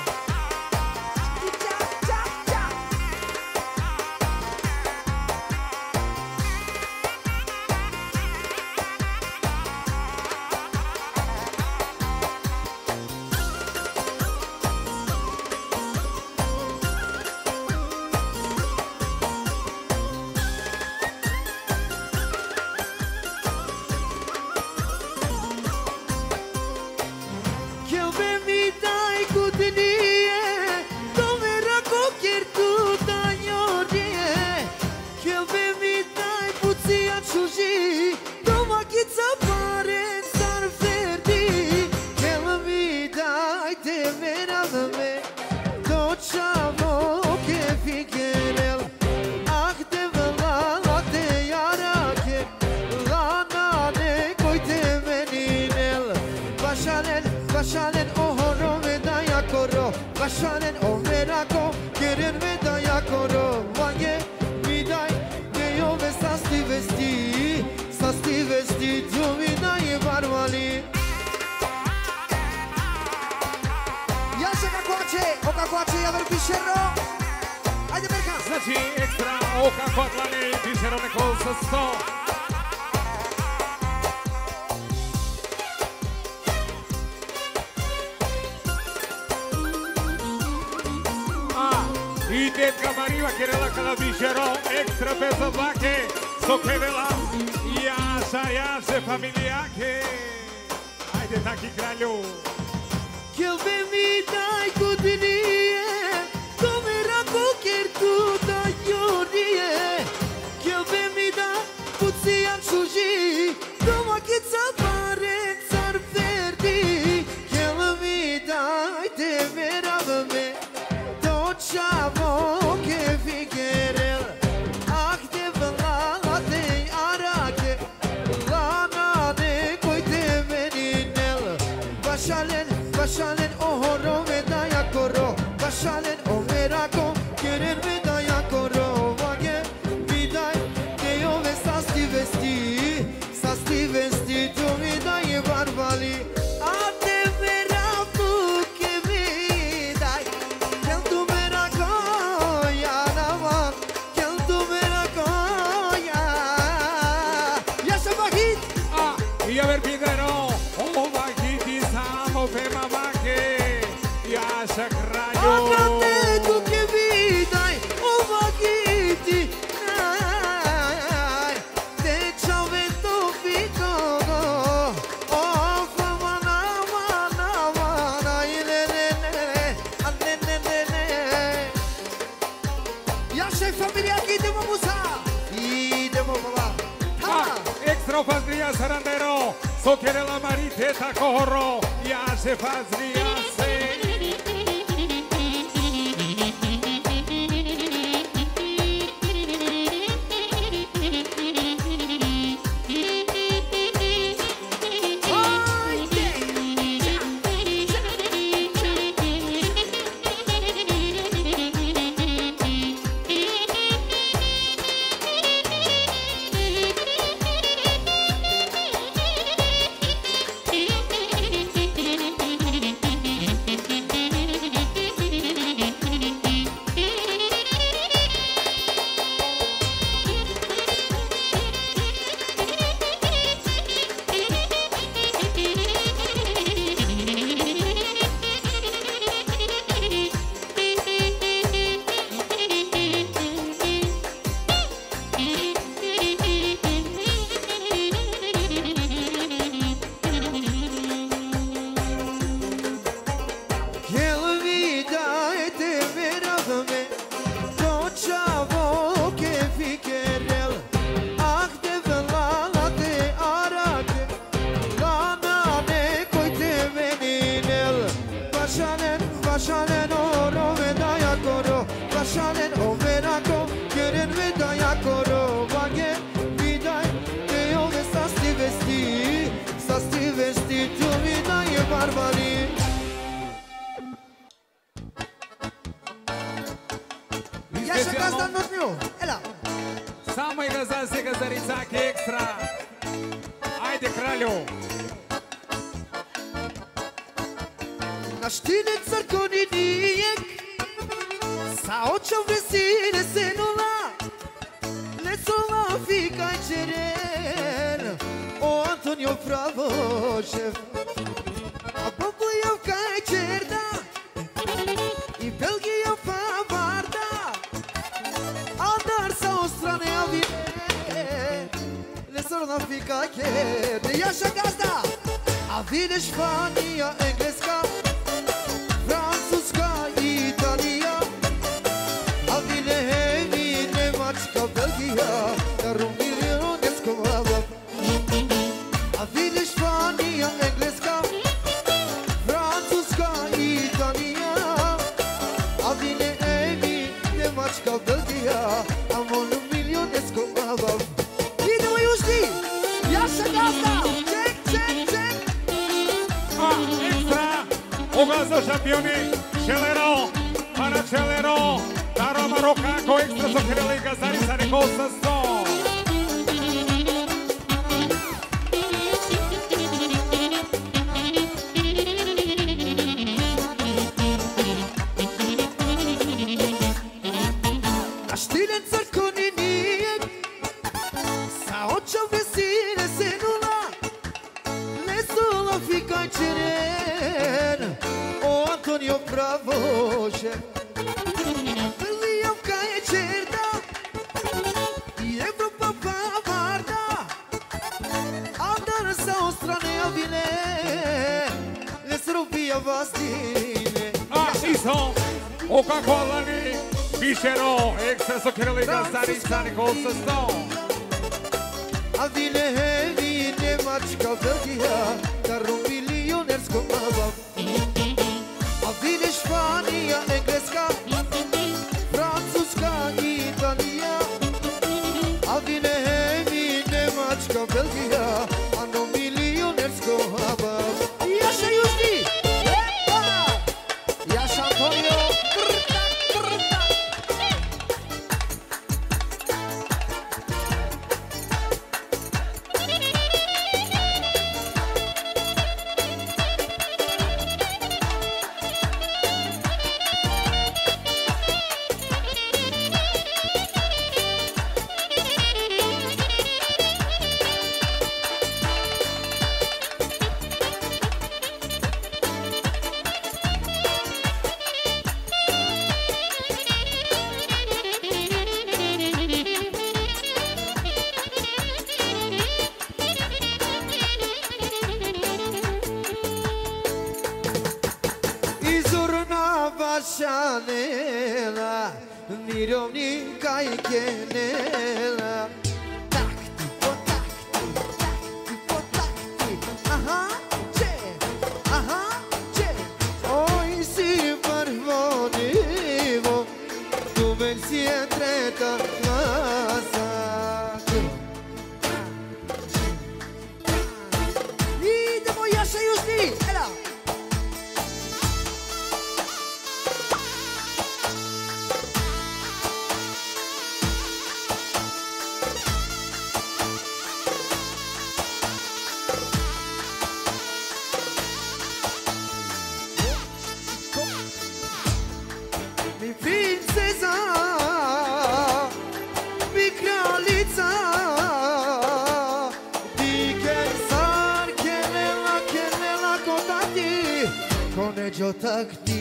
Vašalen ohoro medaya koro, vašalen omerako, keren medaya koro, vange midaj, gejove sasti vesti, sasti vesti, tu midaj varvali. Jaša kakvače, o kakvače, ja ver pišero, ajde Berka. Znači ekstra oka kotlane i pišero neko sa sto. I tetka Mariva Kirela Kalabišero, ekstra peso dvake, sokevela, Jaša, Jaše, familijake. Ajde taki kralju. Kjeve mi daj kudinije, to me rako ker tu da jorije. Kjeve mi da pucijan čuži, Bashalen, bashalen, ohoro medaya koro. Bashalen, o merako, keren medaya koro. Vage, vidai, deo ve sasti vesti, sasti vesti, tu vidai barbali. Ate meraku ke vidai, kel tu merako ya nama, kel tu merako ya. Ya se vahit. Ah, y a ver Pindero, un bajiti samo pema baje, ya se crayo. Ate tu ke vidai, o vagiti. Ai, te chavento fico. O famana mana mana ilene, alene. Ya se familia aqui de mamusa. E de mamá. Ah, extra fazria sarandero, so quiere la mariteta corro, ya se fazria se. Bashalen oro medaya koro, bashalen o merako, keren medaya koro. Vage, vidai, deo ve sasti vesti, sasti vesti, tu vidai barbali. Ja se gazda notnju, ela. Samo i gaza se gazaricaki ekstra. Ajde kralju. Na štine crkoni nijek, sa očom vesine senula, lesola fika čeren, o Antonio Pravošev, a Bobujev kaj čerda, i Belgijev pa varda, a dar sa ostrane avine, lesola fika čerda, jaša gazda, a vine Španija, Engleska, Francuska, Italija, a vine hevi Nemačka, Belgija, dar un milion escovava. A vine Španija, Engleska, Francuska, Italija, a vine hevi Nemačka, Belgija, a un milion escovava. Idemo južni, jaša gazda, ček, ček, ček. Ah, extra. Ugazo šampioni, Čelero, para Čelero, Daro Marokako, ekstra so htjeli gazarica rekao sa sto. A štilen crkoni nijek, sa očom vesine senula, lesola fika čeren, o Antonio Pravošev, Belgijevka je čerda, i Evropa pa varda, a dar sa ostrane avine, le Srbija vastine. Ah, isto, o kako lani, Bišero, ekstra so htjeli gazarica rekao sa sto. A vine hevi Nemačka, Belgija, dar un milionersko abav. A vine Španija, Engleska, Francuska, Italija, a vine hevi Nemačka, Belgija, a no milionersko abav. Jaša južni, vashanela Mirovni kaj kenela Takti po takti, takti po takti Aha, če, aha, če Oj si parvonivo Tu ven si entreta casa Idemo Jaša Južni, ela Mi princeza, mi kraljica Ti car kelela, kelela kodati Koneđo takti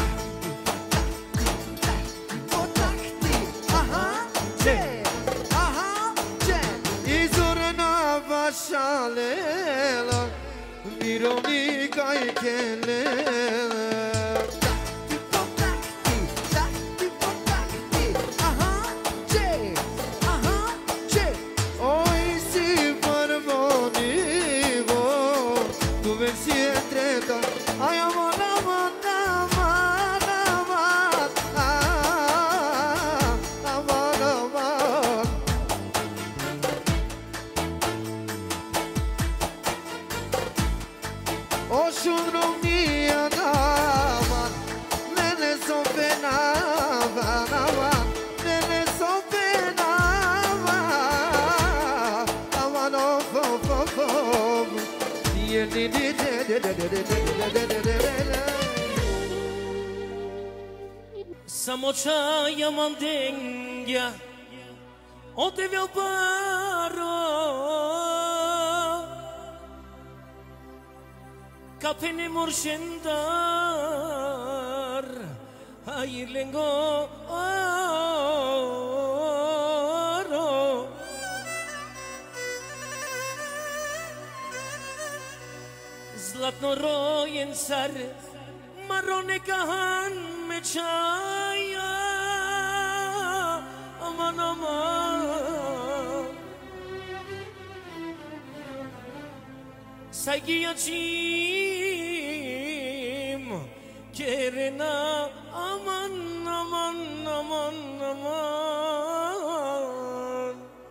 Potakti, aha, če, aha, če Izorena vaša lela Mirovnika i kelela Ai aman aman aman aman aman aman O shundromnia aman Nene sopena aman aman Nene sopena aman Aman of of of of Samo čaja mandengja O te veo paro Kapene morshendar Hayır lengo Zlatno rojen car Marone kahan me čaja Aman aman Saygı açayım Kerena aman aman aman aman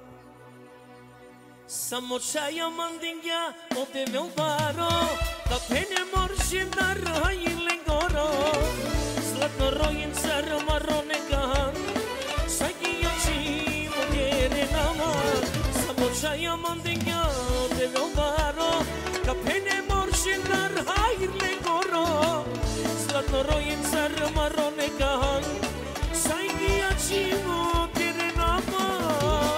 Samo čaja mandingja O te veo paro Kapene morshendar hayır lengoro Zlatno rojen car marone kahan Saygı açayım Kerena aman Samo čaja mandingja O te veo paro Kapene morshendar hayır lengoro Zlatno rojen car marone kahan Saygı açayım Kerena aman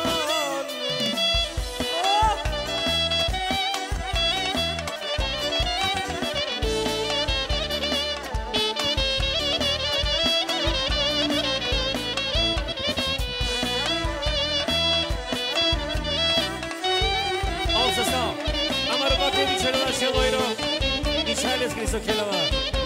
Charles Cristo Kelava.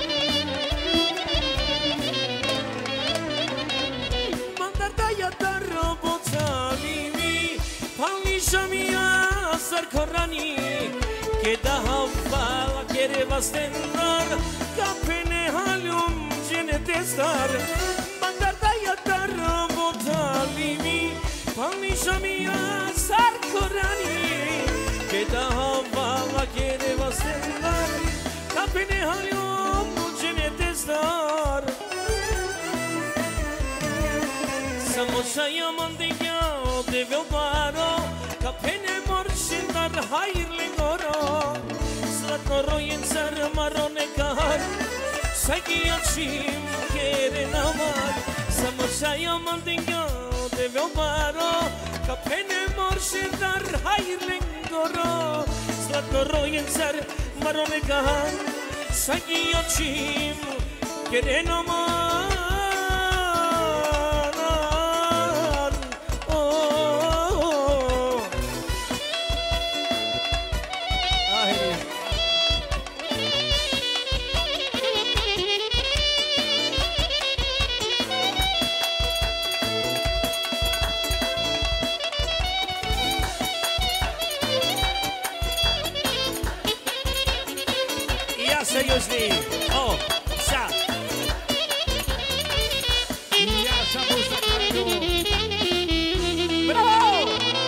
Mandar da yatar robotami, palisha mia sarkorani, che da hava kere vastenar, kapene halum genetestar. Mandar da yatar robotami, palisha mia sarkorani, che da hava kere vastenar. Kapene halyom cenetestar Samo çaya mandingya de veo paro Kapene morshendar hayır lengoro Zlatno rojen car marone kar Saygı açayım kerena aman Samo çaya mandingya de veo paro Kapene morshendar hayır lengoro Zlatno rojen car marone kahan Saygı açayım kerena aman južni. O, sa. Jaša Musa Kralju. Bravo!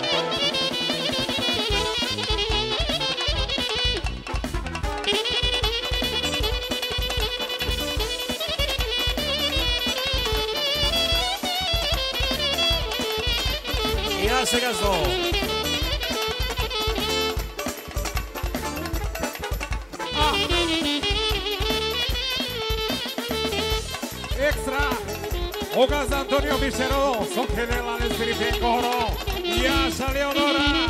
Ja se gazdo. Extra. Ogaz Antonio Bichero. Sokenela Nesfiripe Coro. Jaša Leonora.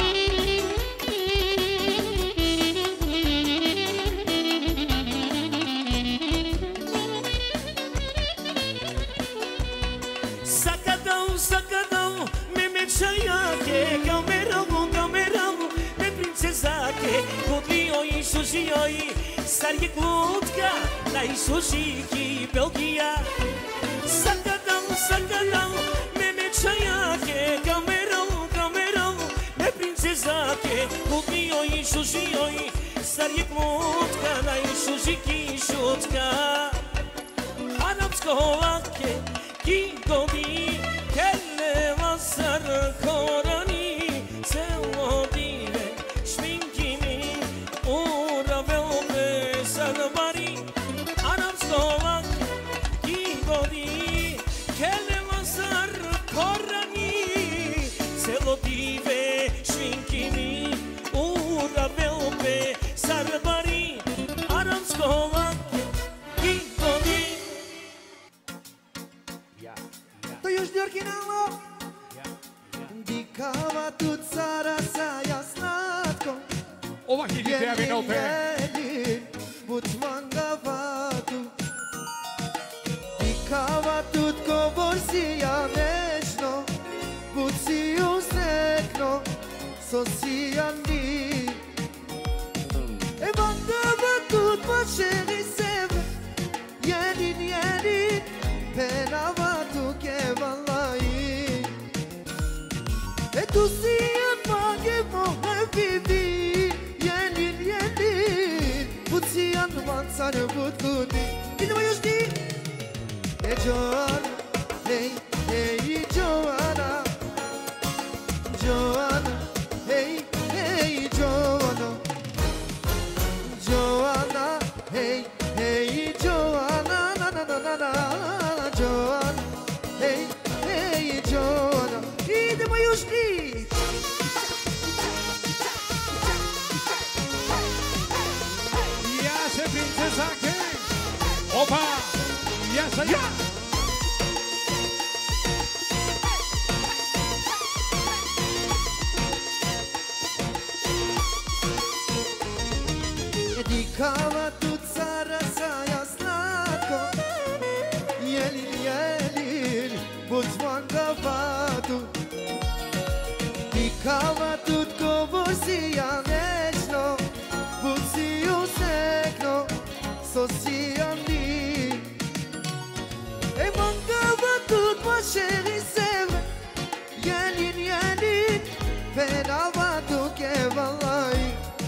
Sacadão, sacadão, me mecha que camerão, camerão, me princesa que godlio i sujioi, starje klutka, na i sujiki Belgia. Sacadão, sacadão, me mecha que camerão, camerão, me princesa que godlio i sujioi, starje klutka, na i sujiki shutka. Arabsko lake ki godi kelle vasar korani selo dive šminkimi ura velbe sarvari arabsko lake ki godi kelle vasar korani selo dive šminkimi ura velbe sarvari arabsko lake ki godi. To już Diorkinalo Dikava tu cara saja slatko Ova hidite vinote. Butmangavatu Dikava tutko borsija nežno Buci uzrekno Sosijan di E vandava tut mašeri sebe Jedin, jedin Penavatu ke vallahi E tu si anmage mohe vivi Jelin, jelin Buci anman sarı butkuni Dinle još di E Joanna Hey, hey Joanna Joanna Hey, hey Joanna Joanna Hey, hey Joanna Na na na na na Joanna, hey, hey Joanna Idemo još ti Jaše princezake. Opa. Jaša ja. Dikava tu cara saja slatko Jelin, jelin Butmangavatu Dikava tutko borsija nežno Buci uzrekno Sosijan di E mangava tut mašeri sebe Jelin, jelin Penavatu ke vallahi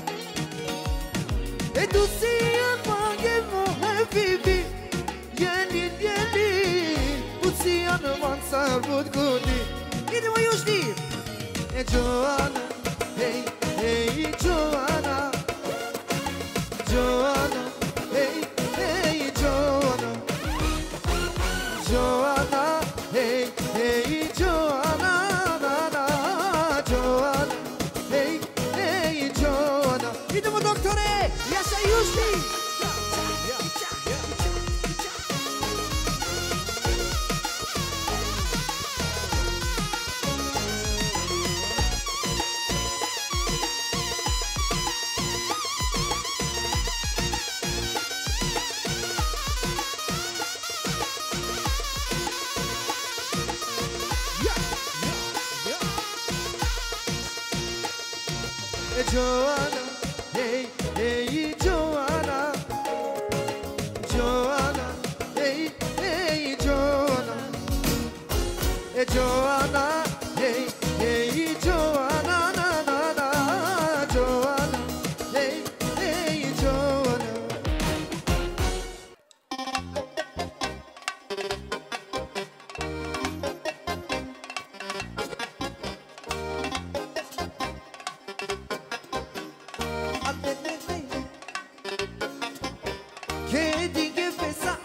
E tu si anmage mohe vivi Jelin, jelin Buci anman sar butkuni Idemo još ti E Joanna Hey, hey Joanna Joanna Hey, hey Joanna Joanna Hey, hey Joanna Na na Joanna Hey, hey Joanna Idemo doktore Jaša Južni Joanna, hey, hey Joanna Joanna, hey, hey Joanna Hey Joanna, hey, hey Joanna Na na na Joanna, hey, hey Joanna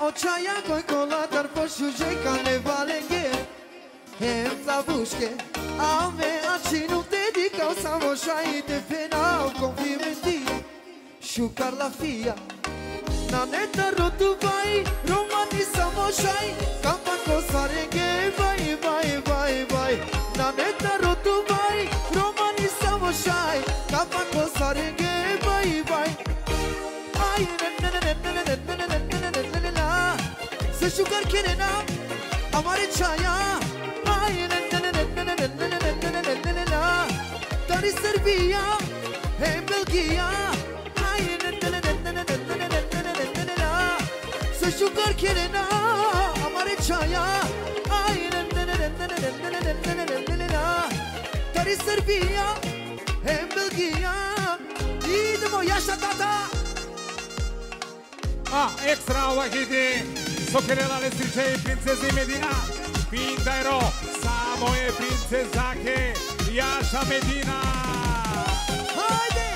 očaja koji koladar pošuže Kane valenge Hem zavuške A me acinu te dikao Samo šajite pena U konfimenti Šukar la fia Na neta rotu vai Romani samo šaj Kampa ko sarenge Vai, vai, vai, vai Na neta rotu vai Romani samo šaj Kampa ko sarenge Vai, vai Ai, ne, ne, ne, ne, ne, ne, ne, ne, ne, ne, ne, ne, ne, ne Se šukar kene na Amare čaja Ai, ne, ne, ne, ne, ne, ne, ne, ne, ne, ne, ne, ne, ne, ne Tari Serbia Em Belgia Ai, ne, ne, ne, ne, ne, ne, ne, ne, ne, ne, ne, ne, ne, ne Se šukar kene na Amare čaja Ai, ne, ne, ne, ne, ne, ne, ne, ne, ne, ne, ne, ne, ne, ne Tari Serbia Em Belgia Idemo, Jaša tata A, extra Wahidi, Sokerela le stričeji princezi Medina, Pindairo, samo je princezake, Jaša Medina. Hajde!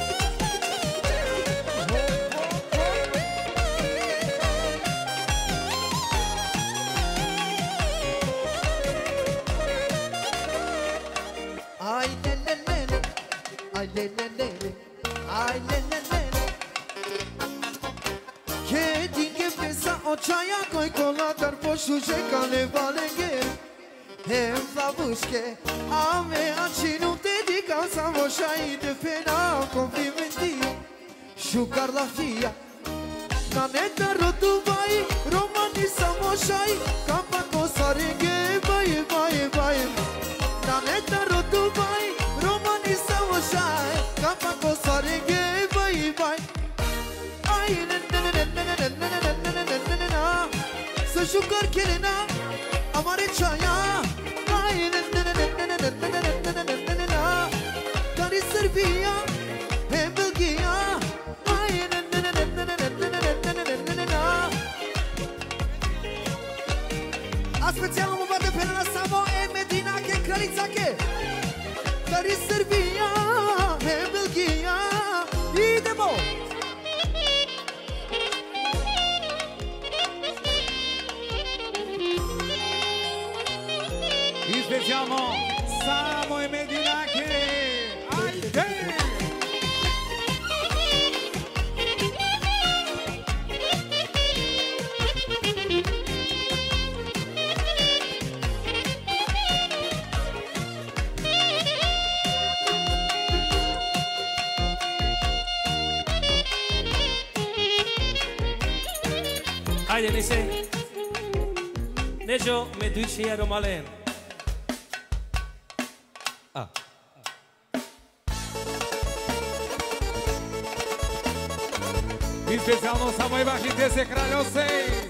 Aj, ne, ne, ne, ne, aj, ne, ne, ne, ne, aj, ne, ne, ne, ne. Che dinge pesa očaja koji koladar pošuže Kane valenge Hem zavuške A me acinu te dikao Samo šajite pena U konfimenti Šukar la fia Na neta rotu vai Romani samo šaj Kampa ko sarenge Vai, vai, vai Na neta rotu vai Romani samo šaj Kampa ko sarenge Vai, vai Ai, ne, ne, ne, ne, ne, ne, ne, ne, ne, ne, ne, ne, ne, ne Să jucări chelena Amare ceaia Ai, ne, ne, ne, ne, ne, ne, ne, ne, ne, ne, ne, ne, ne, ne Dar-i Serbia În Belgia Ai, ne, ne, ne, ne, ne, ne, ne, ne, ne, ne, ne, ne, ne, ne A specijalno mu bate pelena samo E Medina che kraljica che Dar-i Serbia În Belgia Idemo I specijalno samo je Medinake. Ajde! Ajde, Nise. Neđo Medućija Romalen. A. I specijalno samo je Vahide se kraljose.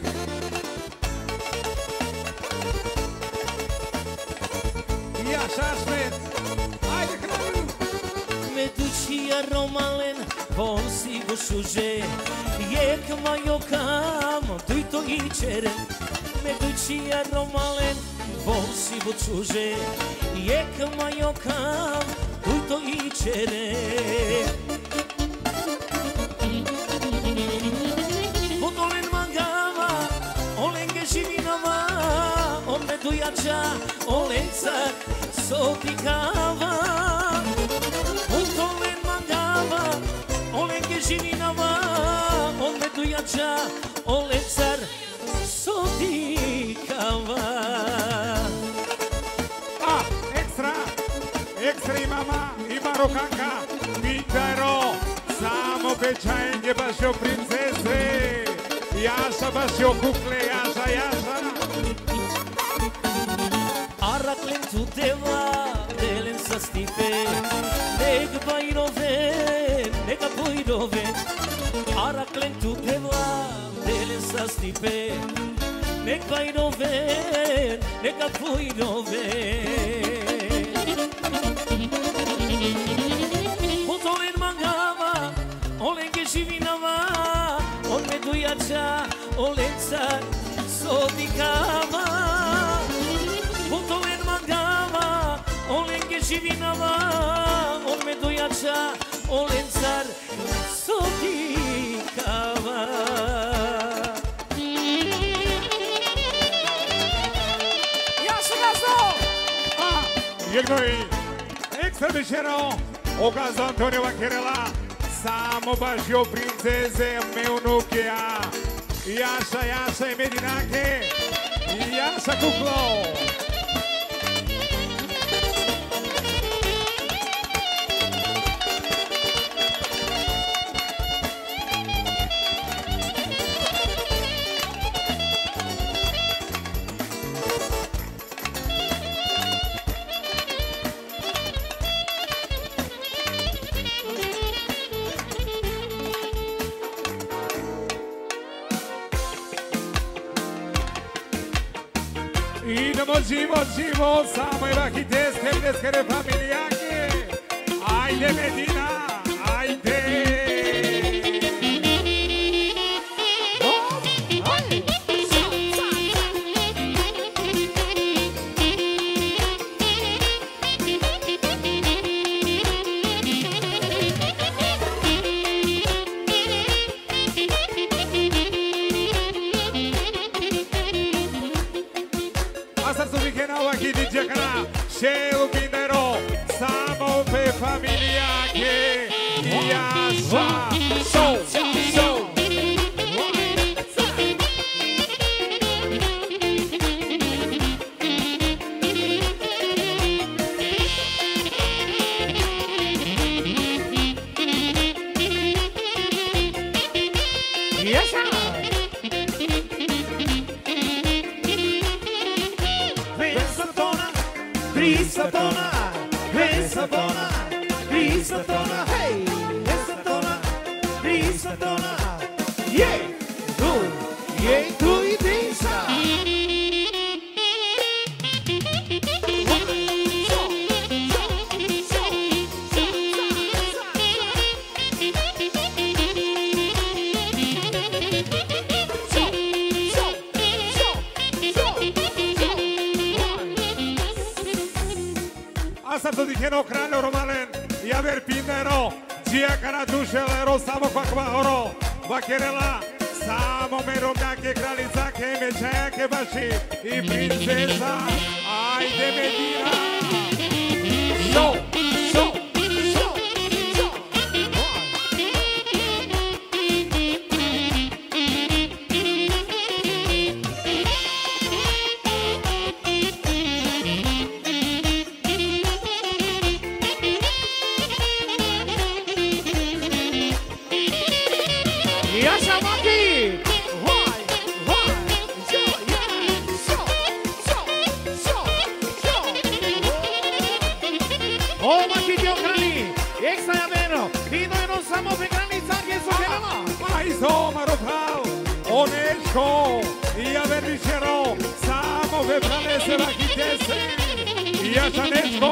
Jaša Šmed. Ajde kralju. Medućija Romalen Von si go šuže Jek majokam Tuj to i čere Medućija Romalen Von si go šuže Jek majokam Tuj to i čere Potolen magava Olenge živinava On me dojača Olenca Sotikava Potolen magava Olenge živinava On me dojača Olencar Sotikava A, ekstra. Ekstra i mama i Marokanka. Pindairo, samo pečajnje baš o princeze. Jaša baš o kukle, Jaša, Jaša. Araklen tu deva Delen sa stipe Nek bajroven Neka bojroven Araklen tu deva Delen sa stipe Nek bajroven Neka bojroven Potolen mangava Olenge živinava On me dojača Olencar Sotikava Potolen mangava Olenge živinava On me dojača Olencar Sotikava Jegdoj, ekstra večero, okazo Antonio Vacherela, samo baš jo princeze me unukija, Jaša, Jaša i Medinake, Jaša Kuklo. Idemo živo, živo, samo evahite, skrbne familijake. Ajde Medina, ajde. Šelu Pindero, samo pe familijake, Jaša, show, show. Crisatona, Crisatona, Crisatona, hey, Crisatona, Crisatona, yeah, tu, yeah, tu e pensa. Asta dicheno crânio romalen, ia ver Pindero, Gia cara dușelero, samo quaquahoro, Vacherela, samo meromnake, kralizake, mečake baši i princesa, ajde Medina. Show, show, show, show. Oneško, ja verničero, samo ve planese vakitese, ja šanečko.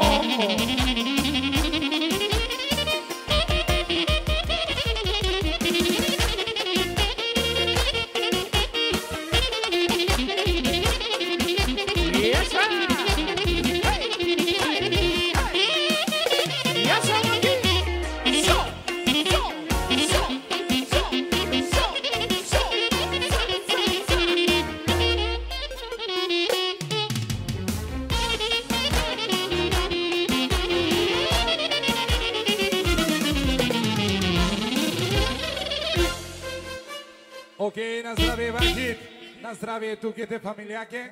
Ok, na zdravie Vahid, na zdravie Tukete familijake.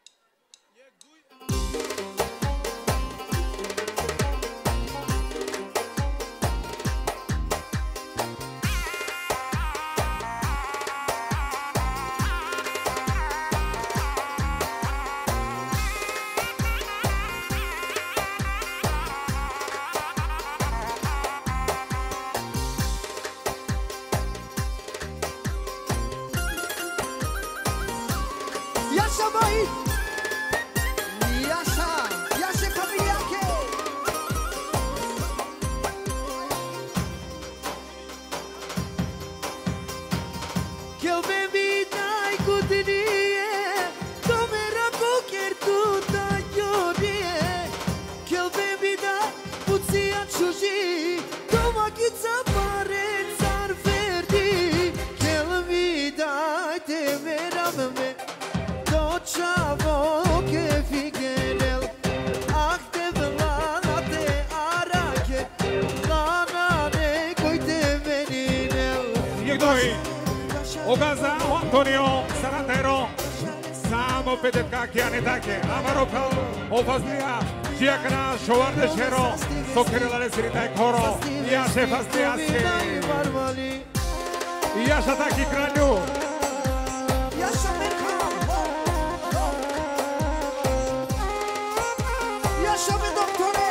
Jaša Vahid, Jaša, Jaše familijake. Kjell me vidaj kudinije, to me rako kjer tu ta jorije. Kjell me vidaj pucija čuži, to magica pare car verdi. Kjell vidaj te veram me, Ciao che fighelel, ah te vela Ogaza, Antonio, Sarandero, Samo Petetkaki, Anetake, Amarokal, Ofazlia, Giacana, Shoar de Shero, Sokerela Lesrita Koro, Yashe Fastiaske, Yashataki Kralju, Yaşa Merkan. Yaşa be doktore.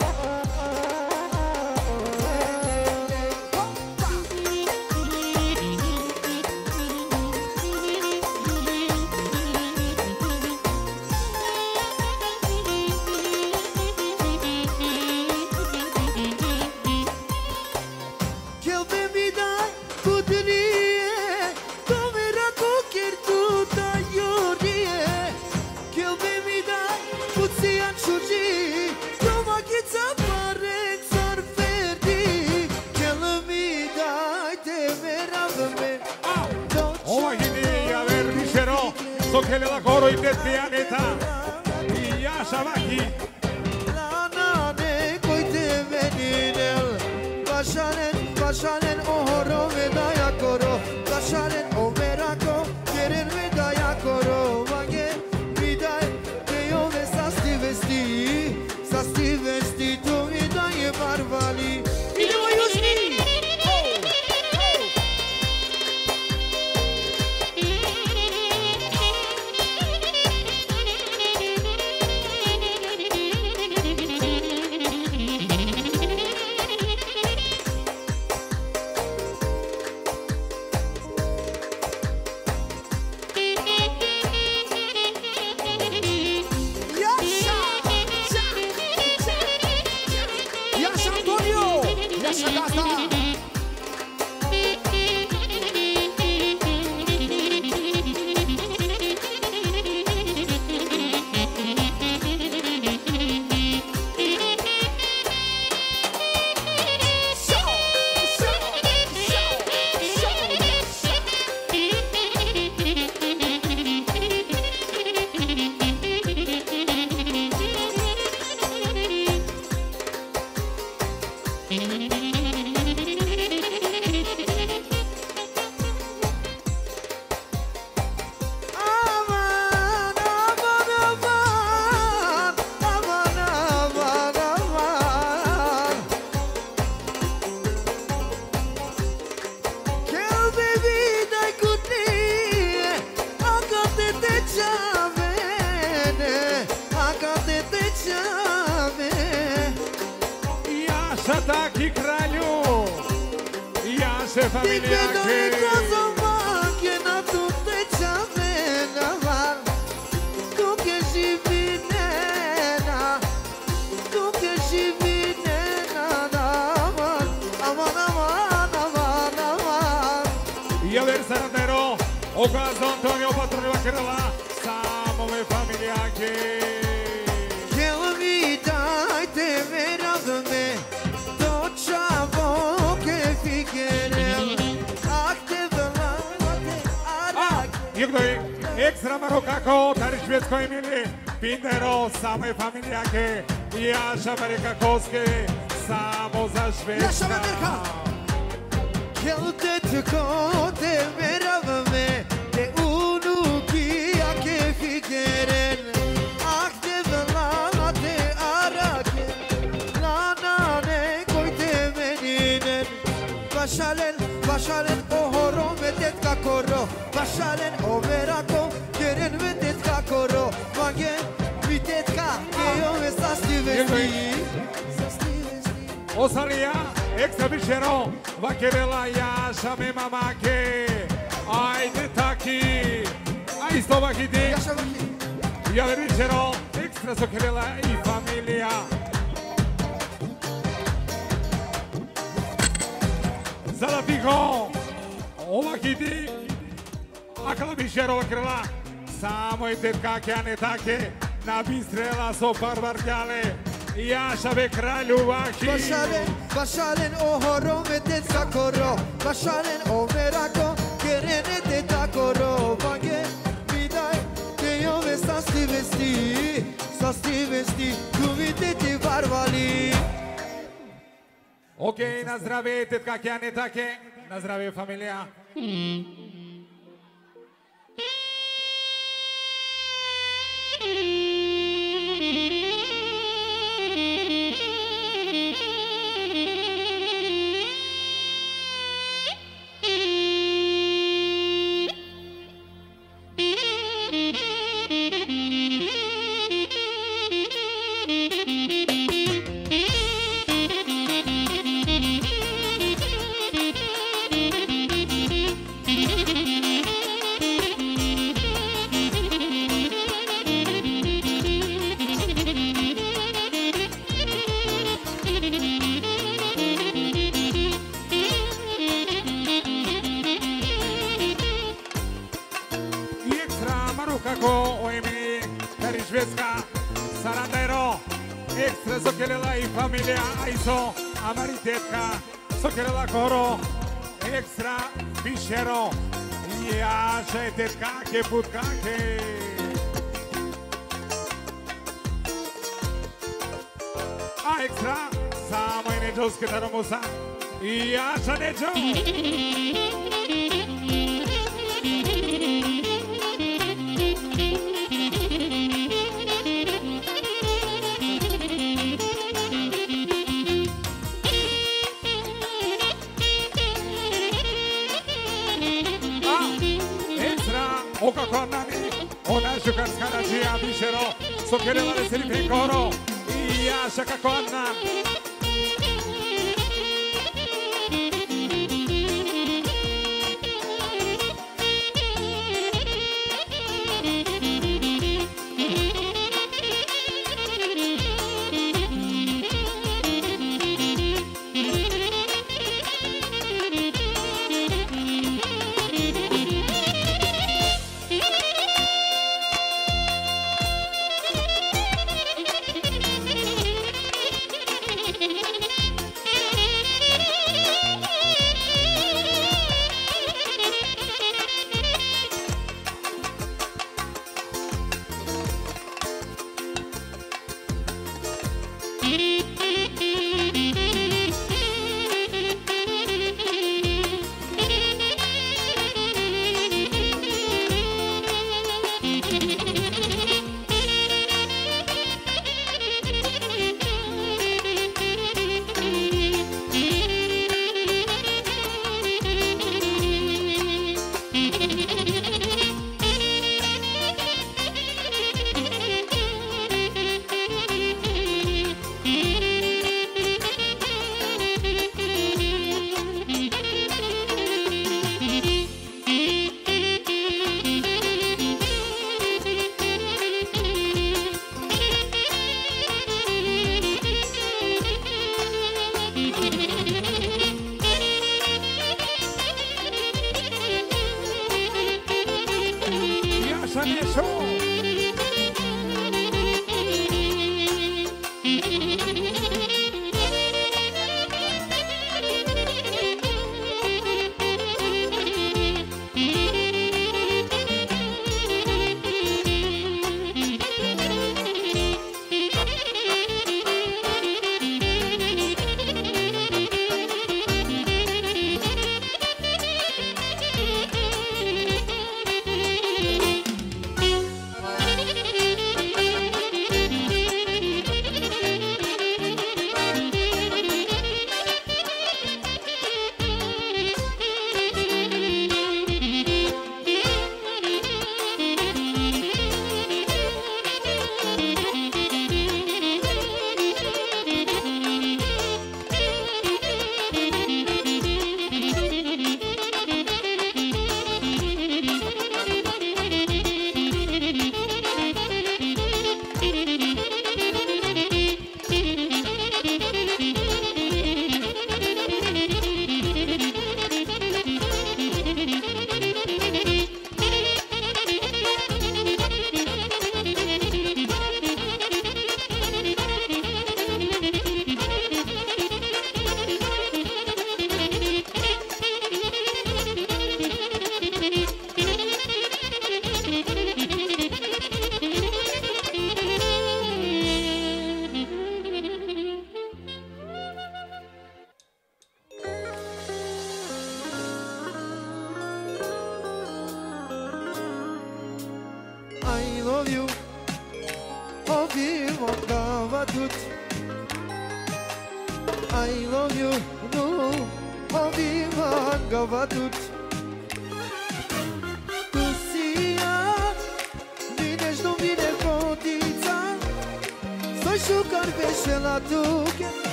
Sokele la coro in dettianeta, Yasha Vaki. Lanane koyte venil, Başaren, başaren ohoro vedaya koro, Başaren o merako, Gerin vedaya koro, Vage viday, Teyo ve sasti vesti, Sasti vesti, Tu vidaye varvali. İlima yusti! Taki kralju, Yashe familia che na tutte ciavena van, tu che si vinena, tu che si vinena aman, aman aman aman aman. Yaver Sarandero, Ogazo Antonio Patrone Vaquerela, Samo me familia che Che la vita te meravme. Jugdoj, ekstra Marokako, tady Švédsko Emily, Pindero, samé familiáke, Jaša Marekakovské, samo za Švédska. Kelte tuko te meravme, te unuki ake fikeren, ak te velana te arake, lanane koyte meninen, başalen, başalen ohoro medet kakoro, başalen overako, geren medet kakoro, magen vitet kakeo ve sasti vesti. Osalia, ekstra bišero, Vaquerela, Jaša me mamake, ajde taki, a isto vakiti, Javer bišero, ekstra Sokerela i familija. Zalatiho, ovakiti, akala bišero Vaquerela, samo je tetkake, a ne take, na bistrela so barbarkale. Jaša be kralju vaki. Başalen, başalen o horo medet kakoro, başalen o merako, kerene de takoro, mage midaj, tejo ve sasti vesti, sasti vesti, kuvite ti varvali. Ok, na zdravie, tetka Kiane take, na zdravie familia. kako u imeni Perišveska, Sarandero, ekstra Sokelela i familija Aiso, Amaritetka, Sokelela Koro, ekstra Bišero, Jaše, tetkake, putkake. A ekstra, samo i neđovske daromusa, Jaša neđo. O kako nani, ona šukarska nađija Bišero, Sokelela veseli Penkoro i Jaša kako nam.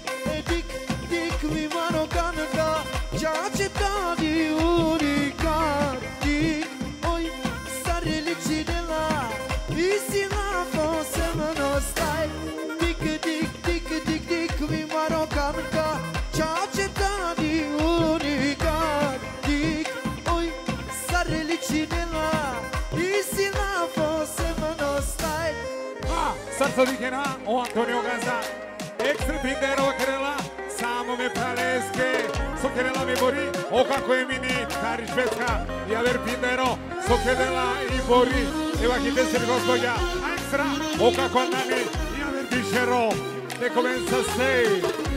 Dik mi mano kanka, čače ta di unika. Sarso di Chena, o Antonio Gazza, extra Pindero Kerela, samo me praleske, so Kerela mi bori, o kako je mini, Kari Švedska, i aver Pindero, so Kerela i bori, eva chi deseri gospodja, extra, o kako andani, i aver Bišero, ne comienza sei.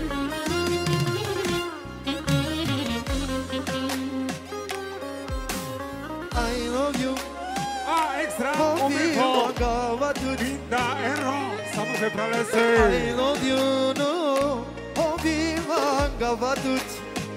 I love you. Ah, extra, Oh, o mi po, Viva Pinda Ero, samo me pralese. I love you, no. Oh, viva Gavatut.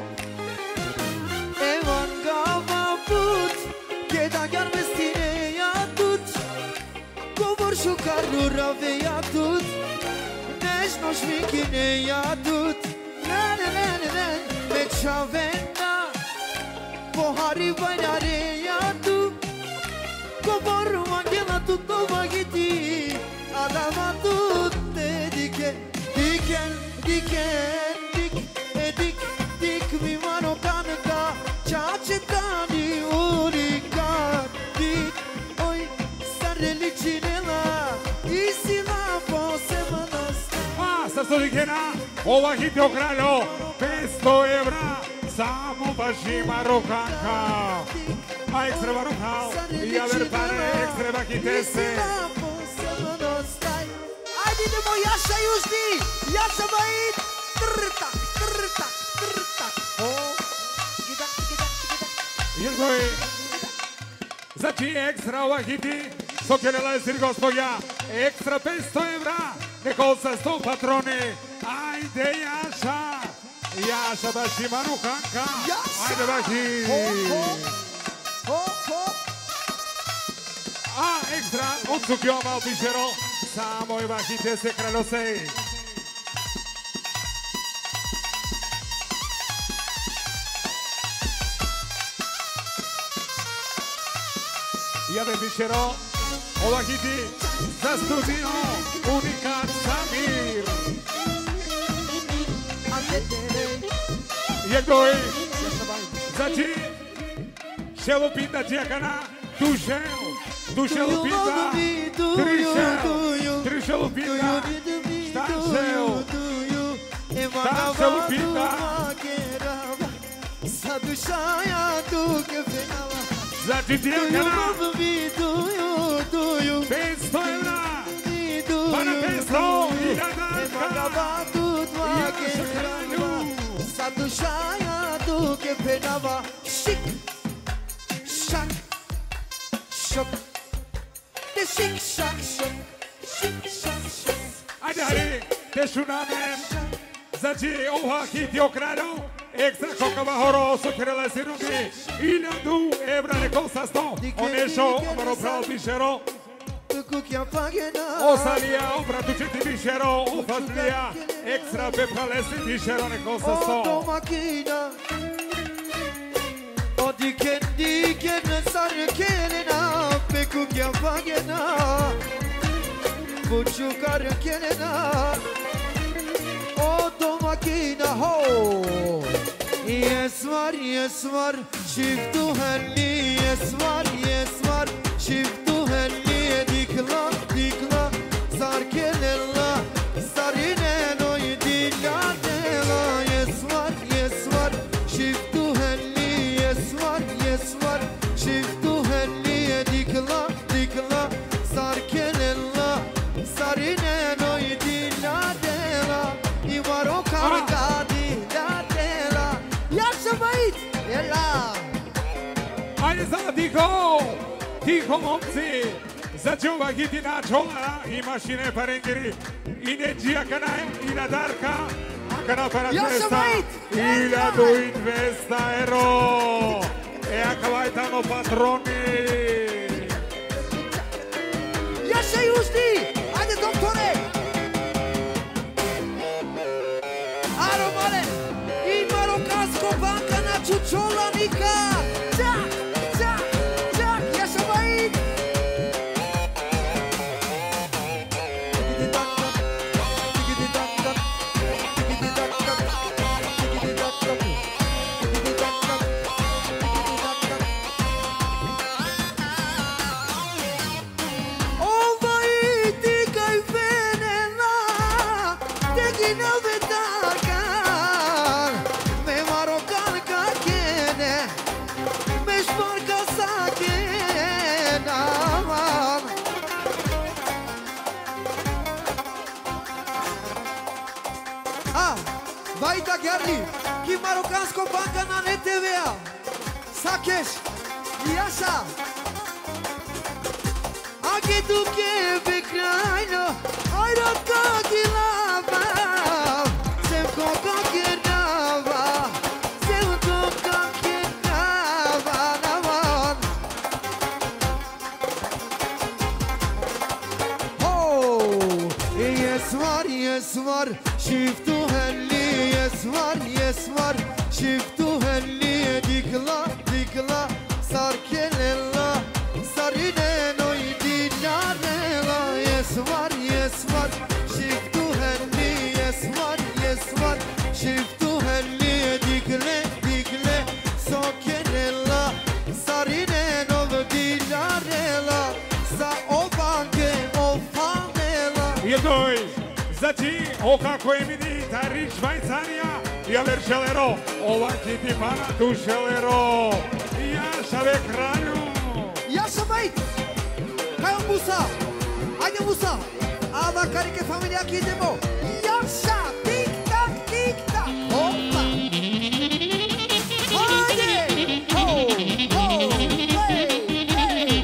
Evan Gavaput. Keda gelmestine yatut. Kovur şu karura ve yatut. Neş noş mikine yatut. Ne ne ne ne ne. Meçavena. Bohari baynare yatut. Kovur vangela tutova giti. Adama tut dedike. Diken diken dik. Edik dik mi mano kanka. Çaçetani urika. Dik. Oy sareli cinela. Isila posemanos. Ah, Sarso di Chena, ova hitio kraljo, petsto evra, samo baš ima rokanka. A extra varukal, i aver pare extra vakitese. Isila posemanos. Ajde idemo Jaša Južni. Jaša Bajit. Trtak, trtak, trtak. O, gidak, gidak, gidak. Jezoj, znači extra ova hiti, so Kerela je sir gospodja, extra petsto evra, neko sa sto patroni, ajde Jaša, Jaša baš ima rukanka, Jaša! ajde baši. Ho, ho. Ho, ho. A extra, odsukio mal Bišero, samo je vahite se kraljosej. Jave Bišero, ova hiti za studio Unikat Samir. Jegoj, znači, šelo pinda džekana, tušel, tušel pinda, trišel, trišel pinda, štašel, štašel pinda, znači džekana, petsto evra, para petsto i radarka, i Jaša kralju. Sadušaja duke penava. Šik, šak, šok. Te šik, šak, šok. Šik, šak, šok. Ajde, Hari, te šuname, znači ova hitio kralju, ekstra kokava horo, so Kerela je sirugi, iljadu evra neko sa sto, onešo, omaro prav Bišero, Kukja pagena. osalija, obratu će ti Bišero, ofatlija, ekstra pepralesi Bišero neko sa sto. Oto makina. O diken diken sarkelena. Pe kukja pagena. Buçukar kelena. Oto makina ho. Yes var yes var. Çiftu henni yes var yes var. Çiftu henni dikla dikla. Sarkelella. Sarineno dikla dela. Yes var yes var. Çiftu henni yes var yes var. Çiftu henni dikla dikla. Sarkelella. Sarineno dikla dela. Ivaro karga dikla dela. Jaša Bajit. Jela. Ajde sada tiho, tiho momci, znači ova hitina čola i mašine parengiri, i neđija kana i nadarka, a kana para Jaša dvesta, Bajit. iljadu i dvesta euro. E a kavaj tamo patroni. Jaša Južni. Ajde doktore. Aro male. I Marokansko banka na čučolanika. Čak, čak, čak. Jaša Bajit. Ovaj ti kaj ver da Gherli, chi marocansko banca na N T V A. Sakesh, Iasa. Agi tu ke bekrajno, aj raka gilava. Sem koko kirnava, sem koko kirnava navan. Oh, yes var, yes var, shiftu helli, yes var, yes var, shiftu helli, dikla, dikla, sarkelella, sarine noi dinarella, yes var, yes var, shiftu helli, yes var, yes var, shiftu helli, dikle, dikle, sokelella, sarine noi dinarella, sa o banke, o famela. E dois, Zati, o kako je mini, Tari Švajcarija, Jeler Šelero, ova ti ti para tu Šelero, Jašave kralju. Yaşa bait. Kayan Musa. Haydi Musa. Ava karike familia kidemo. Yaşa. Tik tak tik tak. Hoppa. Haydi. Ho. Ho. Hey. Hey.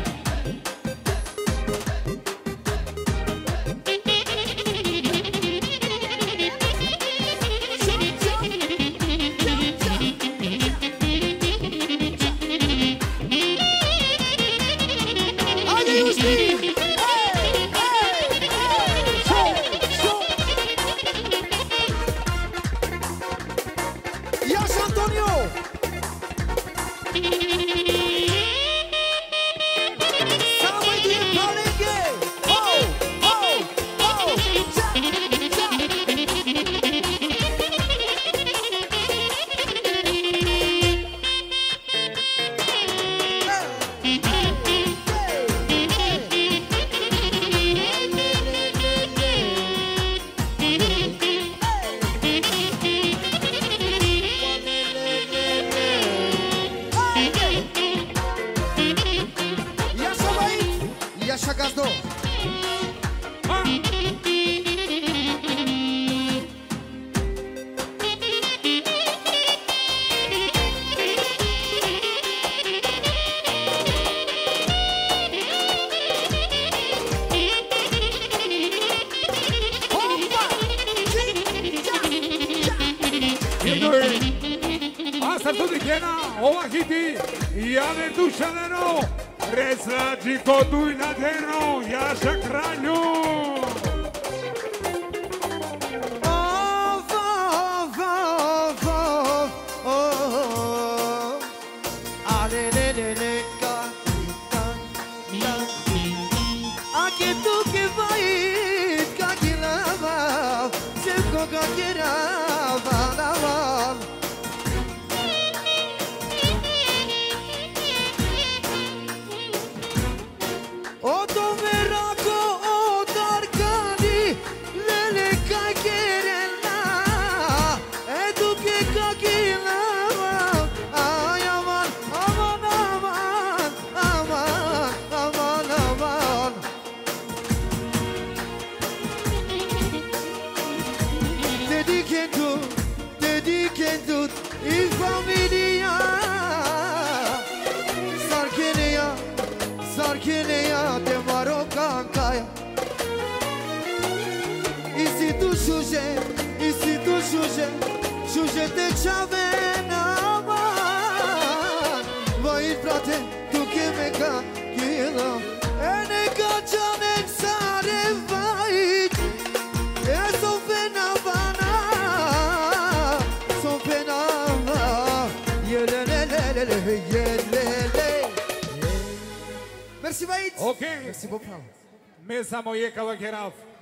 Merci beaucoup. Mes amoyeux Kalakeraf.